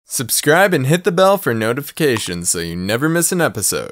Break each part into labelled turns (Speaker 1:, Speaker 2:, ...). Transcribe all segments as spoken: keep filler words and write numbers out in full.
Speaker 1: Subscribe and hit the bell for notifications so you never miss an episode.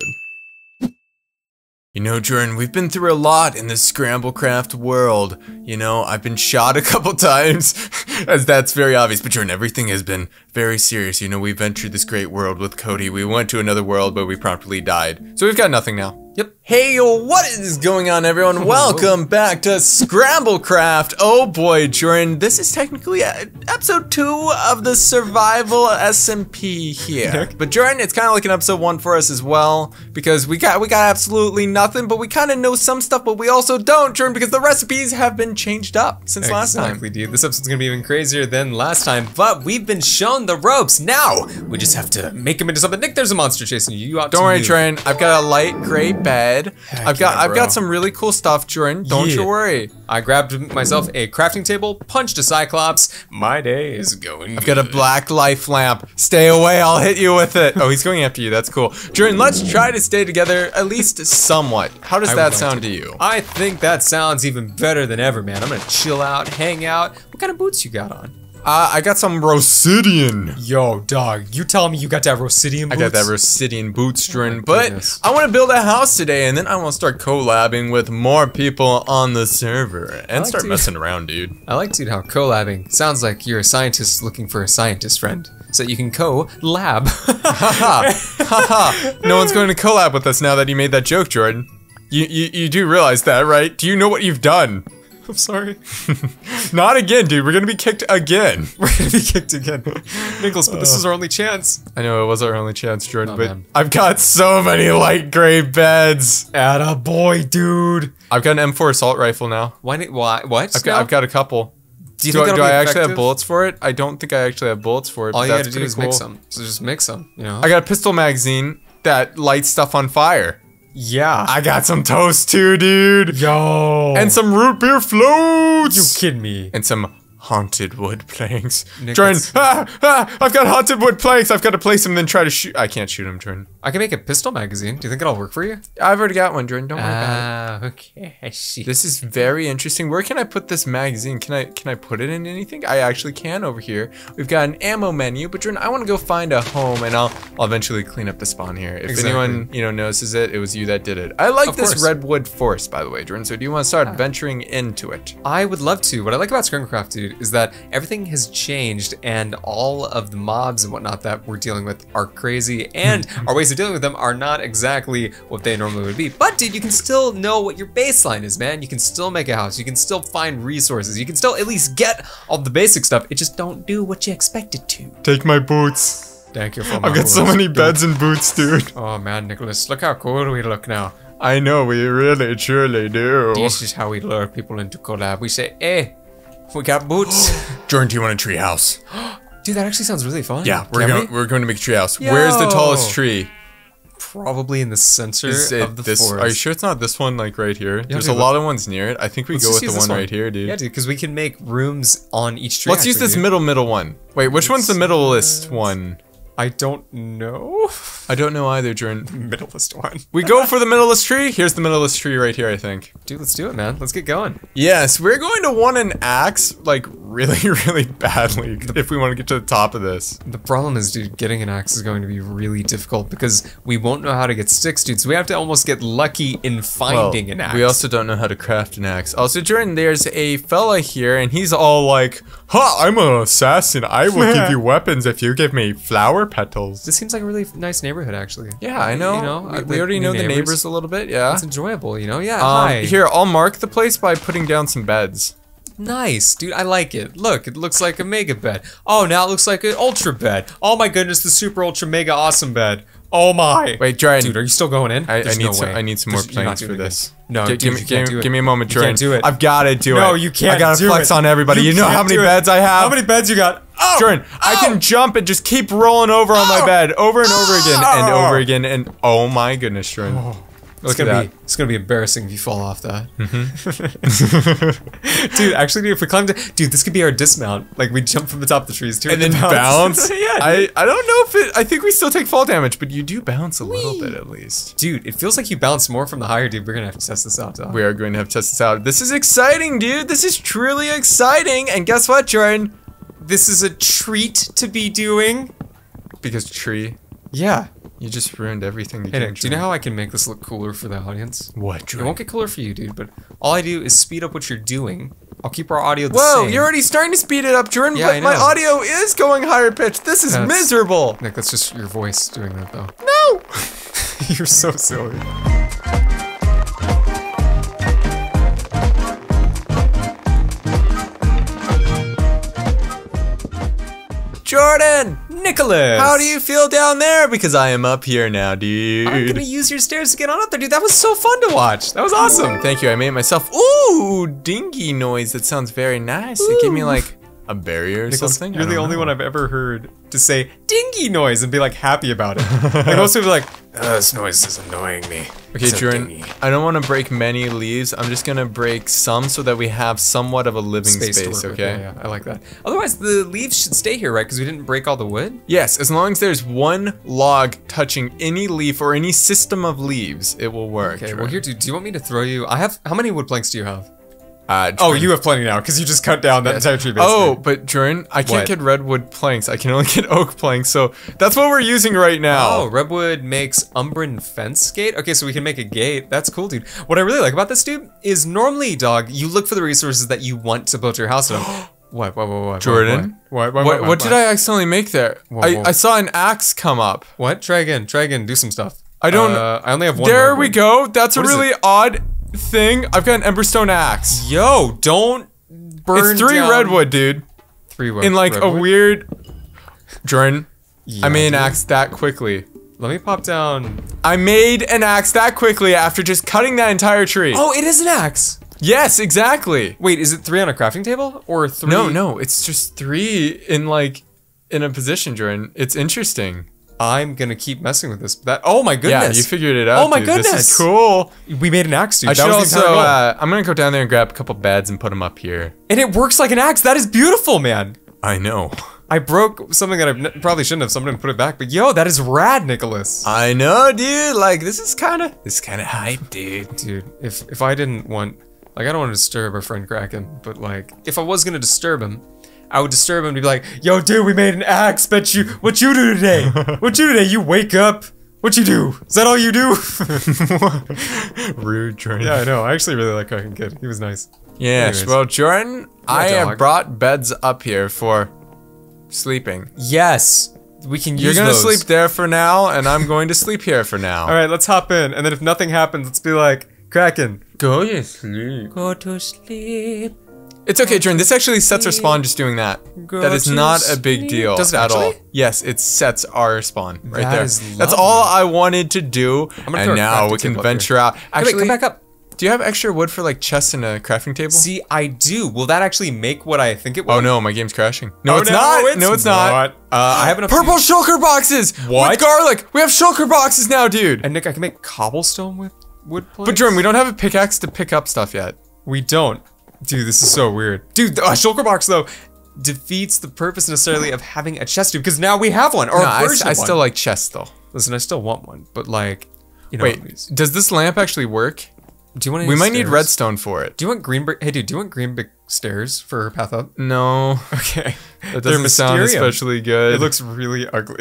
Speaker 1: You know, Jordan, we've been through a lot in this Scramblecraft world. You know, I've been shot a couple times, as that's very obvious, but Jordan, everything has been very serious. You know, we ventured this great world with Cody. We went to another world, but we promptly died. So we've got nothing now. Yep. Hey, what is going on, everyone? Welcome back to Scramblecraft. Oh boy, Jordan, this is technically episode two of the survival S M P here. But Jordan, it's kind of like an episode one for us as well, because we got we got absolutely nothing, but we kind of know some stuff, but we also don't, Jordan, because the recipes have been changed up since
Speaker 2: exactly,
Speaker 1: last time.
Speaker 2: Exactly, dude. This episode's gonna be even crazier than last time, but we've been shown the ropes. Now we just have to make them into something. Nick, there's a monster chasing you. You ought
Speaker 1: Don't
Speaker 2: to
Speaker 1: worry,
Speaker 2: move.
Speaker 1: Jordan. I've got a light gray bed.
Speaker 2: Heck
Speaker 1: I've got
Speaker 2: yeah,
Speaker 1: I've got
Speaker 2: bro.
Speaker 1: some really cool stuff, Jordan. Don't
Speaker 2: Yeah.
Speaker 1: you worry.
Speaker 2: I grabbed myself a crafting table, punched a Cyclops. My day is going.
Speaker 1: I've got a black life lamp. Stay away, I'll hit you with it. Oh, he's going after you. That's cool. Jordan, let's try to stay together at least somewhat. How does
Speaker 2: I
Speaker 1: that
Speaker 2: would
Speaker 1: sound
Speaker 2: like
Speaker 1: to you?
Speaker 2: I think that sounds even better than ever, man. I'm gonna chill out, hang out. What kind of boots you got on?
Speaker 1: Uh, I got some Rosidian.
Speaker 2: Yo, dog, you telling me you got that Rosidian boots?
Speaker 1: I got that Rosidian boots, Jordan,
Speaker 2: my
Speaker 1: but
Speaker 2: goodness.
Speaker 1: I want to build a house today, and then I want to start collabing with more people on the server and
Speaker 2: like
Speaker 1: start
Speaker 2: to-
Speaker 1: messing around, dude.
Speaker 2: I like, dude, how collabing sounds like you're a scientist looking for a scientist friend, so that you can co-lab.
Speaker 1: Haha, haha. No one's going to collab with us now that you made that joke, Jordan. You, you, you do realize that, right? Do you know what you've done?
Speaker 2: I'm sorry.
Speaker 1: Not again, dude. We're gonna be kicked again.
Speaker 2: We're gonna be kicked again. Nicholas, but this is our only chance.
Speaker 1: I know it was our only chance, Jordan,
Speaker 2: Oh,
Speaker 1: but
Speaker 2: man.
Speaker 1: I've got so many light gray beds.
Speaker 2: Atta boy, dude.
Speaker 1: I've got an M four assault rifle now.
Speaker 2: Why? Why? What?
Speaker 1: I've got,
Speaker 2: now?
Speaker 1: I've got a couple.
Speaker 2: Do you
Speaker 1: Do,
Speaker 2: think
Speaker 1: I, do
Speaker 2: that'll
Speaker 1: I
Speaker 2: be
Speaker 1: actually have
Speaker 2: effective?
Speaker 1: bullets for it? I don't think I actually have bullets for it.
Speaker 2: All
Speaker 1: but
Speaker 2: you
Speaker 1: that's
Speaker 2: gotta do
Speaker 1: pretty
Speaker 2: is
Speaker 1: cool.
Speaker 2: mix them. So just mix them. You know.
Speaker 1: I got a pistol magazine that lights stuff on fire.
Speaker 2: yeah.
Speaker 1: I got some toast too, dude.
Speaker 2: Yo.
Speaker 1: And some root beer floats.
Speaker 2: you kidding me?
Speaker 1: And some haunted wood planks.
Speaker 2: Nick,
Speaker 1: Jordan,
Speaker 2: that's-
Speaker 1: ah, ah, I've got haunted wood planks. I've got to place them and then try to shoot. I can't shoot them, Jordan.
Speaker 2: I can make a pistol magazine. Do you think it'll work for you?
Speaker 1: I've already got one, Jordan. Don't worry about it.
Speaker 2: Ah, okay. I see.
Speaker 1: This is very interesting. Where can I put this magazine? Can I can I put it in anything? I actually can over here. We've got an ammo menu, but Jordan, I want to go find a home, and I'll I'll eventually clean up the spawn here. If
Speaker 2: Exactly.
Speaker 1: anyone you know notices it, it was you that did it. I like
Speaker 2: Of
Speaker 1: this
Speaker 2: course.
Speaker 1: redwood forest, by the way, Jordan. So do you want to start venturing into it?
Speaker 2: I would love to. What I like about Scramblecraft, dude, is that everything has changed, and all of the mobs and whatnot that we're dealing with are crazy, and our ways of dealing with them are not exactly what they normally would be. But, dude, you can still know what your baseline is, man. You can still make a house. You can still find resources. You can still at least get all the basic stuff. It just don't do what you expect it to.
Speaker 1: Take my boots.
Speaker 2: Thank you for
Speaker 1: I've got so many beds and boots, dude.
Speaker 2: Oh, man, Nicholas, look how cool we look now.
Speaker 1: I know we really truly do.
Speaker 2: This is how we lure people into collab. We say, hey, we got boots.
Speaker 1: Jordan, do you want a tree house?
Speaker 2: Dude, that actually sounds really fun.
Speaker 1: Yeah, we're
Speaker 2: Can
Speaker 1: going
Speaker 2: we?
Speaker 1: we're going to make a tree house. Where's the
Speaker 2: Yo.
Speaker 1: tallest tree?
Speaker 2: Probably in the center
Speaker 1: Is it
Speaker 2: of the
Speaker 1: this?
Speaker 2: forest.
Speaker 1: Are you sure it's not this one, like right here? There's
Speaker 2: dude,
Speaker 1: a lot of ones near it. I think we
Speaker 2: Let's
Speaker 1: go
Speaker 2: just
Speaker 1: with
Speaker 2: use
Speaker 1: the
Speaker 2: this
Speaker 1: one, right here, dude.
Speaker 2: Yeah, dude, because we can make rooms on each tree.
Speaker 1: Let's use
Speaker 2: actually,
Speaker 1: this
Speaker 2: dude.
Speaker 1: middle middle one. Wait, which one's the middleest one?
Speaker 2: I don't know.
Speaker 1: I don't know either, Jordan.
Speaker 2: Middleest one.
Speaker 1: We go for the middleest tree. Here's the middleest tree right here, I think.
Speaker 2: Dude, let's do it, man. Let's get going.
Speaker 1: Yes, we're going to want an axe, like really, really badly, if we want to get to the top of this.
Speaker 2: The problem is, dude, getting an axe is going to be really difficult because we won't know how to get sticks, dude. So we have to almost get lucky in finding
Speaker 1: Well,
Speaker 2: an axe.
Speaker 1: We also don't know how to craft an axe. Also, Jordan, there's a fella here, and he's all like, "Ha! I'm an assassin. I will give you weapons if you give me flower petals."
Speaker 2: This seems like a really nice neighborhood, actually.
Speaker 1: Yeah, I know.
Speaker 2: You know,
Speaker 1: we,
Speaker 2: uh,
Speaker 1: we
Speaker 2: the
Speaker 1: already
Speaker 2: new
Speaker 1: know the
Speaker 2: neighbors.
Speaker 1: neighbors a little bit. Yeah.
Speaker 2: It's enjoyable, you know? Yeah,
Speaker 1: Um,
Speaker 2: hi.
Speaker 1: here, I'll mark the place by putting down some beds.
Speaker 2: Nice, dude. I like it. Look, it looks like a mega bed. Oh, now it looks like an ultra bed. Oh my goodness, the super ultra mega awesome bed. Oh my.
Speaker 1: Wait, Jordan.
Speaker 2: Dude, are you still going in?
Speaker 1: I, I
Speaker 2: There's
Speaker 1: need
Speaker 2: no
Speaker 1: some.
Speaker 2: way.
Speaker 1: I need some more
Speaker 2: There's- you're not
Speaker 1: planks for
Speaker 2: doing it.
Speaker 1: this.
Speaker 2: No,
Speaker 1: Gi-
Speaker 2: dude,
Speaker 1: give, me,
Speaker 2: you
Speaker 1: give,
Speaker 2: can't do
Speaker 1: me-
Speaker 2: it.
Speaker 1: give me a moment,
Speaker 2: You
Speaker 1: Jordan.
Speaker 2: can't do it.
Speaker 1: I've got to do it.
Speaker 2: No, you can't
Speaker 1: I gotta
Speaker 2: do
Speaker 1: flex
Speaker 2: it.
Speaker 1: on everybody. You,
Speaker 2: You
Speaker 1: know how
Speaker 2: can't
Speaker 1: many
Speaker 2: do it.
Speaker 1: beds I have?
Speaker 2: How many beds you got? Oh,
Speaker 1: Jordan, I
Speaker 2: oh!
Speaker 1: can jump and just keep rolling over on my
Speaker 2: Oh!
Speaker 1: bed over and over again and
Speaker 2: Oh!
Speaker 1: over again and oh my goodness, Jordan.
Speaker 2: Oh. It's
Speaker 1: Look
Speaker 2: gonna
Speaker 1: at
Speaker 2: be it's gonna be embarrassing if you fall off that. Dude, actually, dude, if we climbed, dude, this could be our dismount. Like we jump from the top of the trees to
Speaker 1: And then bounce.
Speaker 2: yeah,
Speaker 1: I, I don't know if it. I think we still take fall damage, but you do bounce a little bit at least.
Speaker 2: dude, it feels like you bounce more from the higher, dude. We're gonna have to test this out, dog.
Speaker 1: We are going to have to test this out. This is exciting, dude. This is truly exciting. And guess what, Jordan?
Speaker 2: This is a treat to be doing.
Speaker 1: Because tree.
Speaker 2: Yeah.
Speaker 1: You just ruined everything.
Speaker 2: Hey, Nick, do you know how I can make this look cooler for the audience?
Speaker 1: What,
Speaker 2: It
Speaker 1: Jordan?
Speaker 2: won't get cooler for you, dude, but all I do is speed up what you're doing. I'll keep our audio the
Speaker 1: Whoa,
Speaker 2: same.
Speaker 1: you're already starting to speed it up, Jordan,
Speaker 2: Yeah,
Speaker 1: but
Speaker 2: I
Speaker 1: my
Speaker 2: know.
Speaker 1: audio is going higher pitch. This is
Speaker 2: That's-
Speaker 1: miserable.
Speaker 2: Nick, that's just your voice doing that, though.
Speaker 1: No!
Speaker 2: You're so silly.
Speaker 1: Jordan!
Speaker 2: Nicholas!
Speaker 1: How do you feel down there? Because I am up here now, dude.
Speaker 2: I'm gonna use your stairs to get on up there, dude. That was so fun to watch. That was awesome.
Speaker 1: Thank you, I made it myself. Ooh, dingy noise. That sounds very nice. It gave me like a barrier or
Speaker 2: Nicholas,
Speaker 1: something. I
Speaker 2: you're the
Speaker 1: don't
Speaker 2: only
Speaker 1: know.
Speaker 2: one I've ever heard to say dingy noise and be like happy about it. Like most people are like, oh, this noise is annoying me.
Speaker 1: Okay,
Speaker 2: So
Speaker 1: Jordan,
Speaker 2: dingy.
Speaker 1: I don't want to break many leaves. I'm just gonna break some so that we have somewhat of a living space,
Speaker 2: to work with.
Speaker 1: okay?
Speaker 2: Yeah, yeah, I like that. Otherwise, the leaves should stay here, right? Because we didn't break all the wood.
Speaker 1: Yes, as long as there's one log touching any leaf or any system of leaves, it will work.
Speaker 2: Okay, well
Speaker 1: Jordan.
Speaker 2: here, dude, do you want me to throw you? I have, how many wood planks do you have?
Speaker 1: Uh,
Speaker 2: Oh,
Speaker 1: Jordan-
Speaker 2: you have plenty now, because you just cut down that entire tree, basically.
Speaker 1: Oh, but Jordan, I can't
Speaker 2: What?
Speaker 1: get redwood planks. I can only get oak planks, so that's what we're using right now.
Speaker 2: Oh, redwood makes Umbran fence gate? Okay, so we can make a gate. That's cool, dude. What I really like about this, dude, is normally, dog, you look for the resources that you want to build your house on. What, what, what, what?
Speaker 1: Jordan?
Speaker 2: What, what,
Speaker 1: What, what did I accidentally make there?
Speaker 2: Whoa,
Speaker 1: I,
Speaker 2: whoa.
Speaker 1: I saw an axe come up.
Speaker 2: What? Try again, try again, do some stuff.
Speaker 1: I don't-
Speaker 2: Uh, I only have one.
Speaker 1: There
Speaker 2: redwood.
Speaker 1: we go. That's
Speaker 2: What
Speaker 1: a
Speaker 2: is
Speaker 1: really
Speaker 2: it?
Speaker 1: odd thing. I've got an emberstone axe.
Speaker 2: Yo, don't burn
Speaker 1: It's three
Speaker 2: down-
Speaker 1: redwood, dude.
Speaker 2: Three wood.
Speaker 1: In like
Speaker 2: redwood?
Speaker 1: a weird... Jordan,
Speaker 2: Yeah,
Speaker 1: I made an
Speaker 2: dude.
Speaker 1: axe that quickly.
Speaker 2: Let me pop down.
Speaker 1: I made an axe that quickly after just cutting that entire tree.
Speaker 2: Oh, it is an axe.
Speaker 1: Yes, exactly.
Speaker 2: Wait, is it three on a crafting table or three?
Speaker 1: No, no, it's just three in like in a position, Jordan. It's interesting.
Speaker 2: I'm gonna keep messing with this. That. Oh my goodness.
Speaker 1: Yeah, you figured it out.
Speaker 2: Oh my
Speaker 1: dude. This
Speaker 2: goodness.
Speaker 1: is cool.
Speaker 2: We made an axe, dude.
Speaker 1: I
Speaker 2: that
Speaker 1: should
Speaker 2: was the
Speaker 1: also.
Speaker 2: entire goal.
Speaker 1: Uh, I'm gonna go down there and grab a couple beds and put them up here.
Speaker 2: And it works like an axe. That is beautiful, man.
Speaker 1: I know.
Speaker 2: I broke something that I n- probably shouldn't have. Someone put it back. But yo, that is rad, Nicholas.
Speaker 1: I know, dude. Like this is kind of this is kind of hype, dude.
Speaker 2: Dude, if if I didn't want, like, I don't want to disturb our friend Kraken, but like, if I was gonna disturb him, I would disturb him to be like, yo, dude, we made an axe. Bet you, what you do today? What you do today? You wake up. What you do? Is that all you do?
Speaker 1: Rude, Jordan.
Speaker 2: Yeah, I know. I actually really like Kraken Kid. He was nice.
Speaker 1: Yes.
Speaker 2: Anyways.
Speaker 1: Well, Jordan, I
Speaker 2: dog.
Speaker 1: have brought beds up here for sleeping.
Speaker 2: Yes, we can use
Speaker 1: You're gonna
Speaker 2: those.
Speaker 1: sleep there for now, and I'm going to sleep here for now.
Speaker 2: All right, let's hop in, and then if nothing happens, let's be like, Kraken,
Speaker 1: Go to sleep.
Speaker 2: go to sleep.
Speaker 1: It's okay, Jordan. This actually sets our spawn just doing that.
Speaker 2: Go
Speaker 1: that is
Speaker 2: to
Speaker 1: not a big
Speaker 2: sleep.
Speaker 1: deal
Speaker 2: Does it
Speaker 1: at all.
Speaker 2: actually?
Speaker 1: Yes, it sets our spawn right
Speaker 2: That
Speaker 1: there.
Speaker 2: is
Speaker 1: That's
Speaker 2: lovely.
Speaker 1: all I wanted to do.
Speaker 2: gonna
Speaker 1: And
Speaker 2: throw a
Speaker 1: now
Speaker 2: crafting
Speaker 1: we can
Speaker 2: table up
Speaker 1: venture out.
Speaker 2: Actually,
Speaker 1: Actually,
Speaker 2: come back up.
Speaker 1: do you have extra wood for like chests and a crafting table?
Speaker 2: See, I do. Will that actually make what I think it will?
Speaker 1: Oh no, my game's crashing. No,
Speaker 2: Oh,
Speaker 1: it's
Speaker 2: no,
Speaker 1: not.
Speaker 2: it's
Speaker 1: no, it's not.
Speaker 2: not. Uh, I have enough.
Speaker 1: Purple shulker boxes.
Speaker 2: What?
Speaker 1: With garlic. We have shulker boxes now, dude.
Speaker 2: And Nick, I can make cobblestone with wood planks.
Speaker 1: But Jordan, we don't have a pickaxe to pick up stuff yet.
Speaker 2: We don't. Dude, this is so weird. Dude, the uh, shulker box though defeats the purpose necessarily of having a chest, dude, because now we have one or
Speaker 1: No,
Speaker 2: a
Speaker 1: I,
Speaker 2: version
Speaker 1: I
Speaker 2: of one.
Speaker 1: still like chests though.
Speaker 2: Listen, I still want one, but like, you know.
Speaker 1: Wait, does this lamp actually work?
Speaker 2: Do you want?
Speaker 1: We
Speaker 2: any
Speaker 1: might need
Speaker 2: stairs?
Speaker 1: redstone for it.
Speaker 2: Do you want green brick? Hey, dude, do you want green brick stairs for her path up?
Speaker 1: No,
Speaker 2: Okay.
Speaker 1: that doesn't sound
Speaker 2: Mysterium.
Speaker 1: especially good.
Speaker 2: It looks really ugly.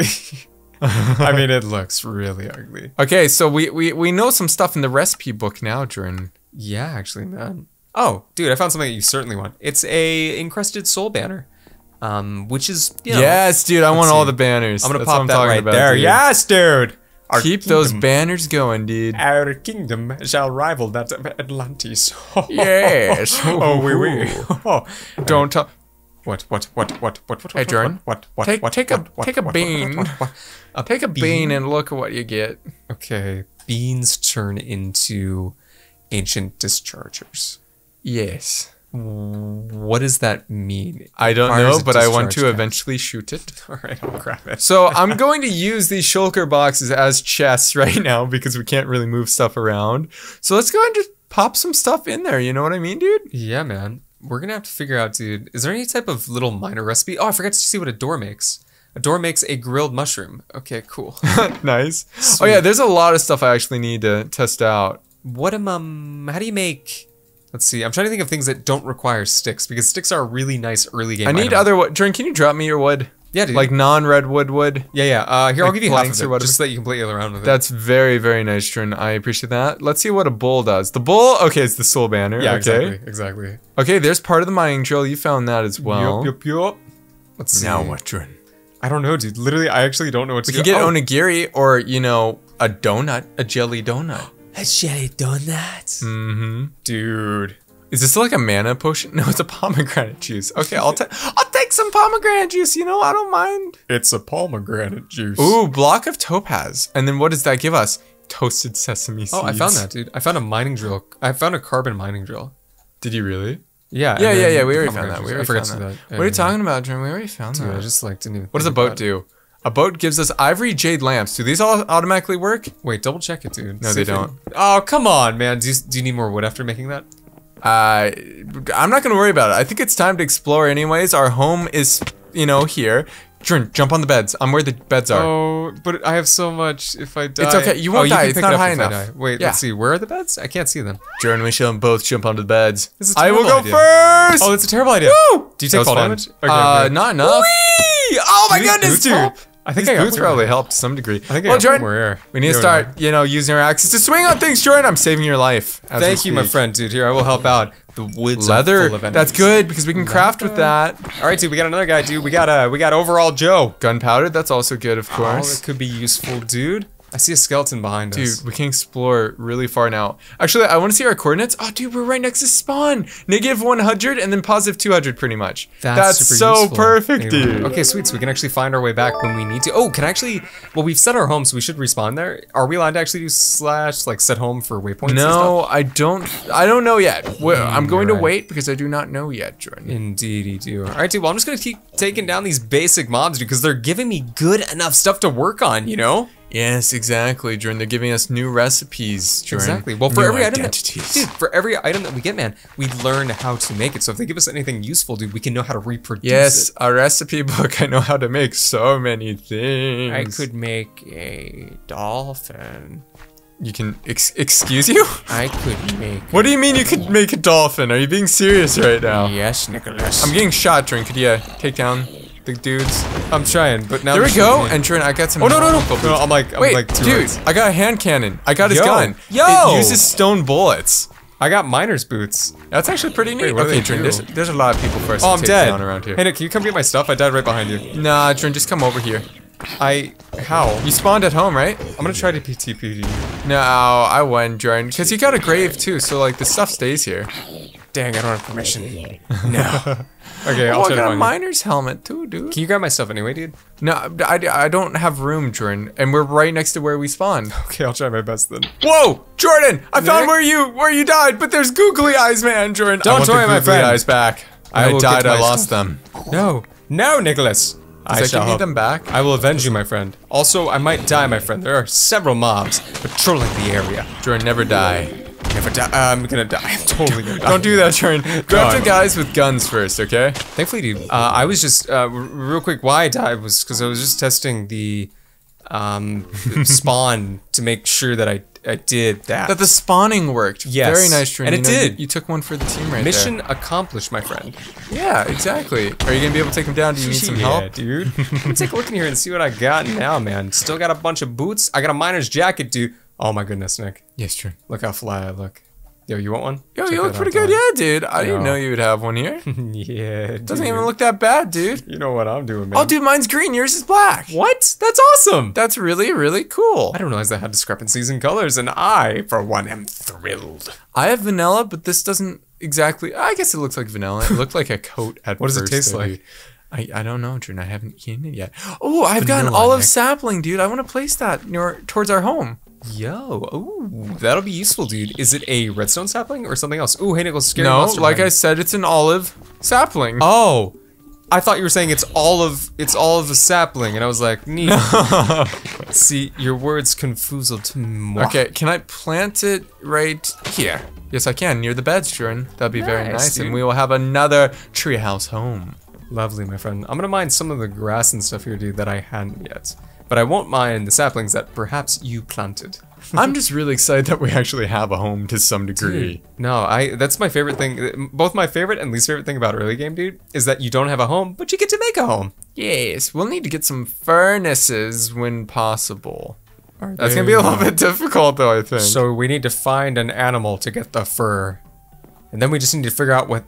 Speaker 2: I mean, it looks really ugly.
Speaker 1: Okay, so we, we we know some stuff in the recipe book now, Jordan.
Speaker 2: Yeah, actually, man. Oh, dude, I found something that you certainly want. It's a encrusted soul banner, um, which is you know,
Speaker 1: Yes, dude, I want
Speaker 2: see.
Speaker 1: all the banners.
Speaker 2: I'm gonna
Speaker 1: That's what
Speaker 2: pop
Speaker 1: I'm
Speaker 2: that
Speaker 1: talking
Speaker 2: right
Speaker 1: about,
Speaker 2: there.
Speaker 1: dude.
Speaker 2: Yes, dude. Our
Speaker 1: Keep those
Speaker 2: kingdom-
Speaker 1: banners going, dude.
Speaker 2: Our kingdom shall rival that of Atlantis.
Speaker 1: Yes.
Speaker 2: oh, we we. Oh,
Speaker 1: Don't talk.
Speaker 2: what what what what what what?
Speaker 1: Hey, Jordan.
Speaker 2: What what
Speaker 1: Take
Speaker 2: what?
Speaker 1: take a
Speaker 2: what, what,
Speaker 1: take a
Speaker 2: what,
Speaker 1: bean.
Speaker 2: what, what, what, what?
Speaker 1: Take a bean and look at what you get.
Speaker 2: Okay, beans turn into ancient dischargers.
Speaker 1: Yes.
Speaker 2: What does that mean?
Speaker 1: I don't
Speaker 2: Requires
Speaker 1: know,
Speaker 2: a
Speaker 1: but I want
Speaker 2: discharge
Speaker 1: to
Speaker 2: cap.
Speaker 1: eventually shoot it.
Speaker 2: All right, I'll grab it.
Speaker 1: So I'm going to use these shulker boxes as chests right now because we can't really move stuff around. So let's go ahead and just pop some stuff in there. You know what I mean, dude?
Speaker 2: Yeah, man. We're gonna have to figure out, dude. Is there any type of little minor recipe? Oh, I forgot to see what a door makes. A door makes a grilled mushroom. Okay, cool.
Speaker 1: Nice. Oh yeah, there's a lot of stuff I actually need to test out.
Speaker 2: What am um? How do you make? Let's see. I'm trying to think of things that don't require sticks because sticks are a really nice early game.
Speaker 1: I need
Speaker 2: item.
Speaker 1: other wood. Jordan, can you drop me your wood?
Speaker 2: Yeah, dude.
Speaker 1: Like non-redwood wood.
Speaker 2: Yeah, yeah. Uh, here, I'll
Speaker 1: Like
Speaker 2: give you half
Speaker 1: planks
Speaker 2: of
Speaker 1: or
Speaker 2: it,
Speaker 1: whatever.
Speaker 2: just so that you can play around with it.
Speaker 1: That's very, very nice, Jordan. I appreciate that. Let's see what a bull does. The bull, okay, it's the soul banner.
Speaker 2: yeah,
Speaker 1: okay.
Speaker 2: exactly, exactly.
Speaker 1: Okay, there's part of the mining drill. You found that as well.
Speaker 2: Yup, yup, yup. Let's see.
Speaker 1: Now what, Jordan?
Speaker 2: I don't know, dude. Literally, I actually don't know what to
Speaker 1: We
Speaker 2: do.
Speaker 1: could get
Speaker 2: Oh,
Speaker 1: onigiri or, you know, a donut, a jelly donut.
Speaker 2: a jelly donut.
Speaker 1: Mm-hmm.
Speaker 2: Dude.
Speaker 1: Is this like a mana potion? No, it's a pomegranate juice. Okay, I'll take I'll take some pomegranate juice. You know, I don't mind.
Speaker 2: It's a pomegranate juice.
Speaker 1: Ooh, block of topaz. And then what does that give us? Toasted sesame seeds.
Speaker 2: Oh, I found that, dude. I found a mining drill. I found a carbon mining drill.
Speaker 1: Did you really?
Speaker 2: Yeah.
Speaker 1: Yeah,
Speaker 2: and
Speaker 1: yeah,
Speaker 2: then
Speaker 1: yeah. We already found
Speaker 2: pomegranate
Speaker 1: that. We
Speaker 2: juice.
Speaker 1: already
Speaker 2: I forgot
Speaker 1: found
Speaker 2: to
Speaker 1: that.
Speaker 2: do that.
Speaker 1: What are you talking about, Jordan? We already found
Speaker 2: Dude, I
Speaker 1: that.
Speaker 2: just like didn't even.
Speaker 1: What does a
Speaker 2: think
Speaker 1: boat
Speaker 2: about it.
Speaker 1: do? A boat gives us ivory jade lamps. Do these all automatically work?
Speaker 2: Wait, double check it, dude.
Speaker 1: No,
Speaker 2: See
Speaker 1: they
Speaker 2: if it-
Speaker 1: don't.
Speaker 2: Oh, come on, man. Do you, do you need more wood after making that?
Speaker 1: Uh, I'm not gonna worry about it. I think it's time to explore anyways. Our home is, you know, here. Jordan, jump on the beds. I'm where the beds are.
Speaker 2: Oh, but I have so much. If I die,
Speaker 1: It's okay. You
Speaker 2: oh,
Speaker 1: won't die.
Speaker 2: can
Speaker 1: It's
Speaker 2: pick
Speaker 1: not
Speaker 2: it up
Speaker 1: high
Speaker 2: if I
Speaker 1: enough.
Speaker 2: die. Wait,
Speaker 1: Yeah.
Speaker 2: let's see. Where are the beds? I can't see them.
Speaker 1: Jordan, we shall both jump onto the beds.
Speaker 2: This is a
Speaker 1: I will
Speaker 2: terrible
Speaker 1: go
Speaker 2: idea.
Speaker 1: first.
Speaker 2: Oh, it's a terrible idea.
Speaker 1: Woo!
Speaker 2: Do you
Speaker 1: That
Speaker 2: take
Speaker 1: was
Speaker 2: fall
Speaker 1: fun.
Speaker 2: damage?
Speaker 1: uh,
Speaker 2: good.
Speaker 1: not enough. Whee! Oh my
Speaker 2: These
Speaker 1: goodness,
Speaker 2: boots
Speaker 1: dude.
Speaker 2: help? I think
Speaker 1: These
Speaker 2: I got
Speaker 1: boots
Speaker 2: more.
Speaker 1: probably helped to some degree.
Speaker 2: I think I
Speaker 1: well,
Speaker 2: got
Speaker 1: Jordan,
Speaker 2: more air.
Speaker 1: we need to
Speaker 2: No,
Speaker 1: start,
Speaker 2: no.
Speaker 1: you know, using our axes to swing on things. Jordan, I'm saving your life. as we
Speaker 2: Thank you, my
Speaker 1: speak.
Speaker 2: friend, dude. Here, I will help out. The woods
Speaker 1: Leather.
Speaker 2: are full of enemies.
Speaker 1: That's good because we can craft with that.
Speaker 2: All right, dude. We got another guy, dude. We got uh, we got overall Joe.
Speaker 1: Gunpowder. That's also good, of
Speaker 2: Oh,
Speaker 1: course.
Speaker 2: that could be useful, dude. I see a skeleton behind us.
Speaker 1: Dude, we can explore really far now. Actually, I want to see our coordinates. Oh, dude, we're right next to spawn. Negative one hundred and then positive two hundred pretty much. That's,
Speaker 2: super
Speaker 1: so
Speaker 2: useful.
Speaker 1: perfect,
Speaker 2: Anyway.
Speaker 1: dude.
Speaker 2: Okay, sweet. So we can actually find our way back when we need to. Oh, can I actually? Well, we've set our home, so we should respawn there. Are we allowed to actually do slash like set home for waypoints? and
Speaker 1: No, I don't. I don't know yet. Well, I'm going to
Speaker 2: right.
Speaker 1: wait because I do not know yet, Jordan.
Speaker 2: stuff? Indeed, you do. All right, dude. Well, I'm just gonna keep taking down these basic mobs, dude, because they're giving me good enough stuff to work on. You know?
Speaker 1: Yes, exactly, Jordan. They're giving us new recipes, Jordan.
Speaker 2: Exactly. Well, for
Speaker 1: New
Speaker 2: every item, that,
Speaker 1: identities.
Speaker 2: dude, for every item that we get, man, we learn how to make it. So if they give us anything useful, dude, we can know how to reproduce
Speaker 1: Yes,
Speaker 2: it.
Speaker 1: a recipe book. I know how to make so many things.
Speaker 2: I could make a dolphin.
Speaker 1: You can. Ex excuse you?
Speaker 2: I could make.
Speaker 1: What do you mean you could make a dolphin? Are you being serious right now?
Speaker 2: Yes, Nicholas.
Speaker 1: I'm getting shot, Jordan. Could you take down the dudes?
Speaker 2: I'm trying, but now
Speaker 1: There we
Speaker 2: they're
Speaker 1: go.
Speaker 2: shooting me.
Speaker 1: And Jordan, I got some.
Speaker 2: Oh no no no!
Speaker 1: magical
Speaker 2: no
Speaker 1: boots.
Speaker 2: I'm like I'm
Speaker 1: Wait,
Speaker 2: like two
Speaker 1: dude,
Speaker 2: lights.
Speaker 1: I got a hand cannon. I got his
Speaker 2: Yo.
Speaker 1: gun.
Speaker 2: Yo.
Speaker 1: It uses stone bullets.
Speaker 2: I got miner's boots.
Speaker 1: That's actually pretty neat.
Speaker 2: Wait, what do
Speaker 1: okay,
Speaker 2: they
Speaker 1: Jordan,
Speaker 2: do?
Speaker 1: there's, there's a lot of people for us
Speaker 2: Oh,
Speaker 1: to
Speaker 2: I'm
Speaker 1: take
Speaker 2: dead.
Speaker 1: down around here.
Speaker 2: Hey, Nick, can you come get my stuff? I died right behind you.
Speaker 1: Nah, Jordan, just come over here.
Speaker 2: I how?
Speaker 1: You spawned at home, right?
Speaker 2: I'm gonna try to P T P.
Speaker 1: No, I won, Jordan, because you got a grave too. So like the stuff stays here.
Speaker 2: Dang, I don't have permission. No. Okay, I'll
Speaker 1: Oh, I
Speaker 2: try to
Speaker 1: got a
Speaker 2: find you.
Speaker 1: miner's helmet too, dude.
Speaker 2: Can you grab my stuff anyway, dude?
Speaker 1: No, I, I don't have room, Jordan, and we're right next to where we spawned.
Speaker 2: Okay, I'll try my best then.
Speaker 1: Whoa, Jordan! I found
Speaker 2: Nick?
Speaker 1: where you where you died, but there's googly eyes, man, Jordan.
Speaker 2: Don't
Speaker 1: I want
Speaker 2: worry,
Speaker 1: the
Speaker 2: my
Speaker 1: googly
Speaker 2: friend.
Speaker 1: eyes back.
Speaker 2: I
Speaker 1: I,
Speaker 2: will
Speaker 1: died.
Speaker 2: get
Speaker 1: I
Speaker 2: my
Speaker 1: lost
Speaker 2: stuff.
Speaker 1: them.
Speaker 2: No, no, Nicholas. I
Speaker 1: Does that
Speaker 2: shall
Speaker 1: give me
Speaker 2: help.
Speaker 1: them back?
Speaker 2: I will avenge you, my friend. Also, I might die, my friend. There are several mobs patrolling the area.
Speaker 1: Jordan, never die.
Speaker 2: Never die. Uh, I'm gonna die. I'm totally gonna die.
Speaker 1: Don't do that, Jordan. Grab
Speaker 2: on.
Speaker 1: the guys with guns first, okay?
Speaker 2: Thankfully, dude. Uh, I was just uh, r- real quick. Why I died was because I was just testing the um, spawn to make sure that I I did that.
Speaker 1: That the spawning worked.
Speaker 2: Yes.
Speaker 1: Very nice, Jordan.
Speaker 2: And it
Speaker 1: You know,
Speaker 2: did.
Speaker 1: You, you took one for the team right
Speaker 2: Mission accomplished, my friend.
Speaker 1: there. Yeah, exactly. Are you gonna be able to take them down? Do you need some
Speaker 2: yeah,
Speaker 1: help?
Speaker 2: dude. Let me take a look in here and see what I got now, man. Still got a bunch of boots. I got a miner's jacket, dude. Oh my goodness, Nick.
Speaker 1: Yes, Jordan.
Speaker 2: Look how fly I look. Yo, you want one?
Speaker 1: Yo,
Speaker 2: Check
Speaker 1: you look
Speaker 2: that
Speaker 1: pretty
Speaker 2: out,
Speaker 1: good, yeah, dude. I didn't
Speaker 2: Yo.
Speaker 1: know you would have one here.
Speaker 2: dog. Yeah,
Speaker 1: Doesn't
Speaker 2: dude.
Speaker 1: even look that bad, dude.
Speaker 2: You know what I'm doing, man.
Speaker 1: Oh, dude, mine's green. Yours is black.
Speaker 2: What? That's awesome.
Speaker 1: That's really, really cool.
Speaker 2: I don't realize I had discrepancies in colors, and I, for one, am thrilled.
Speaker 1: I have vanilla, but this doesn't exactly. I guess it looks like vanilla. It looked like a coat at
Speaker 2: What does it
Speaker 1: first,
Speaker 2: taste
Speaker 1: though,
Speaker 2: like?
Speaker 1: dude. I, I don't know, Jordan. I haven't eaten it yet. Oh, I've got an
Speaker 2: Vanilla,
Speaker 1: olive
Speaker 2: Nick.
Speaker 1: sapling, dude. I want to place that near towards our home.
Speaker 2: Yo, ooh, that'll be useful, dude. Is it a redstone sapling or something else? Ooh, hey, Nicholas, scary
Speaker 1: No,
Speaker 2: monster
Speaker 1: like I
Speaker 2: behind
Speaker 1: said, it's an olive sapling.
Speaker 2: Oh, I thought you were saying it's all of it's all of a sapling, and I was like, neat. See, your words confuzzled moi.
Speaker 1: Okay, can I plant it right here? Yes, I can, near the beds, Jordan. That'd be very
Speaker 2: Nice,
Speaker 1: nice,
Speaker 2: dude.
Speaker 1: and we will have another treehouse home.
Speaker 2: Lovely, my friend. I'm gonna mine some of the grass and stuff here, dude, that I hadn't yet. But I won't mine the saplings that perhaps you planted.
Speaker 1: I'm just really excited that we actually have a home to some degree.
Speaker 2: Dude, no, I that's my favorite thing. Both my favorite and least favorite thing about early game, dude, is that you don't have a home, but you get to make a home.
Speaker 1: Yes, we'll need to get some furnaces when possible.
Speaker 2: Are
Speaker 1: That's
Speaker 2: they-
Speaker 1: gonna be a little bit difficult though, I think.
Speaker 2: So we need to find an animal to get the fur. And then we just need to figure out what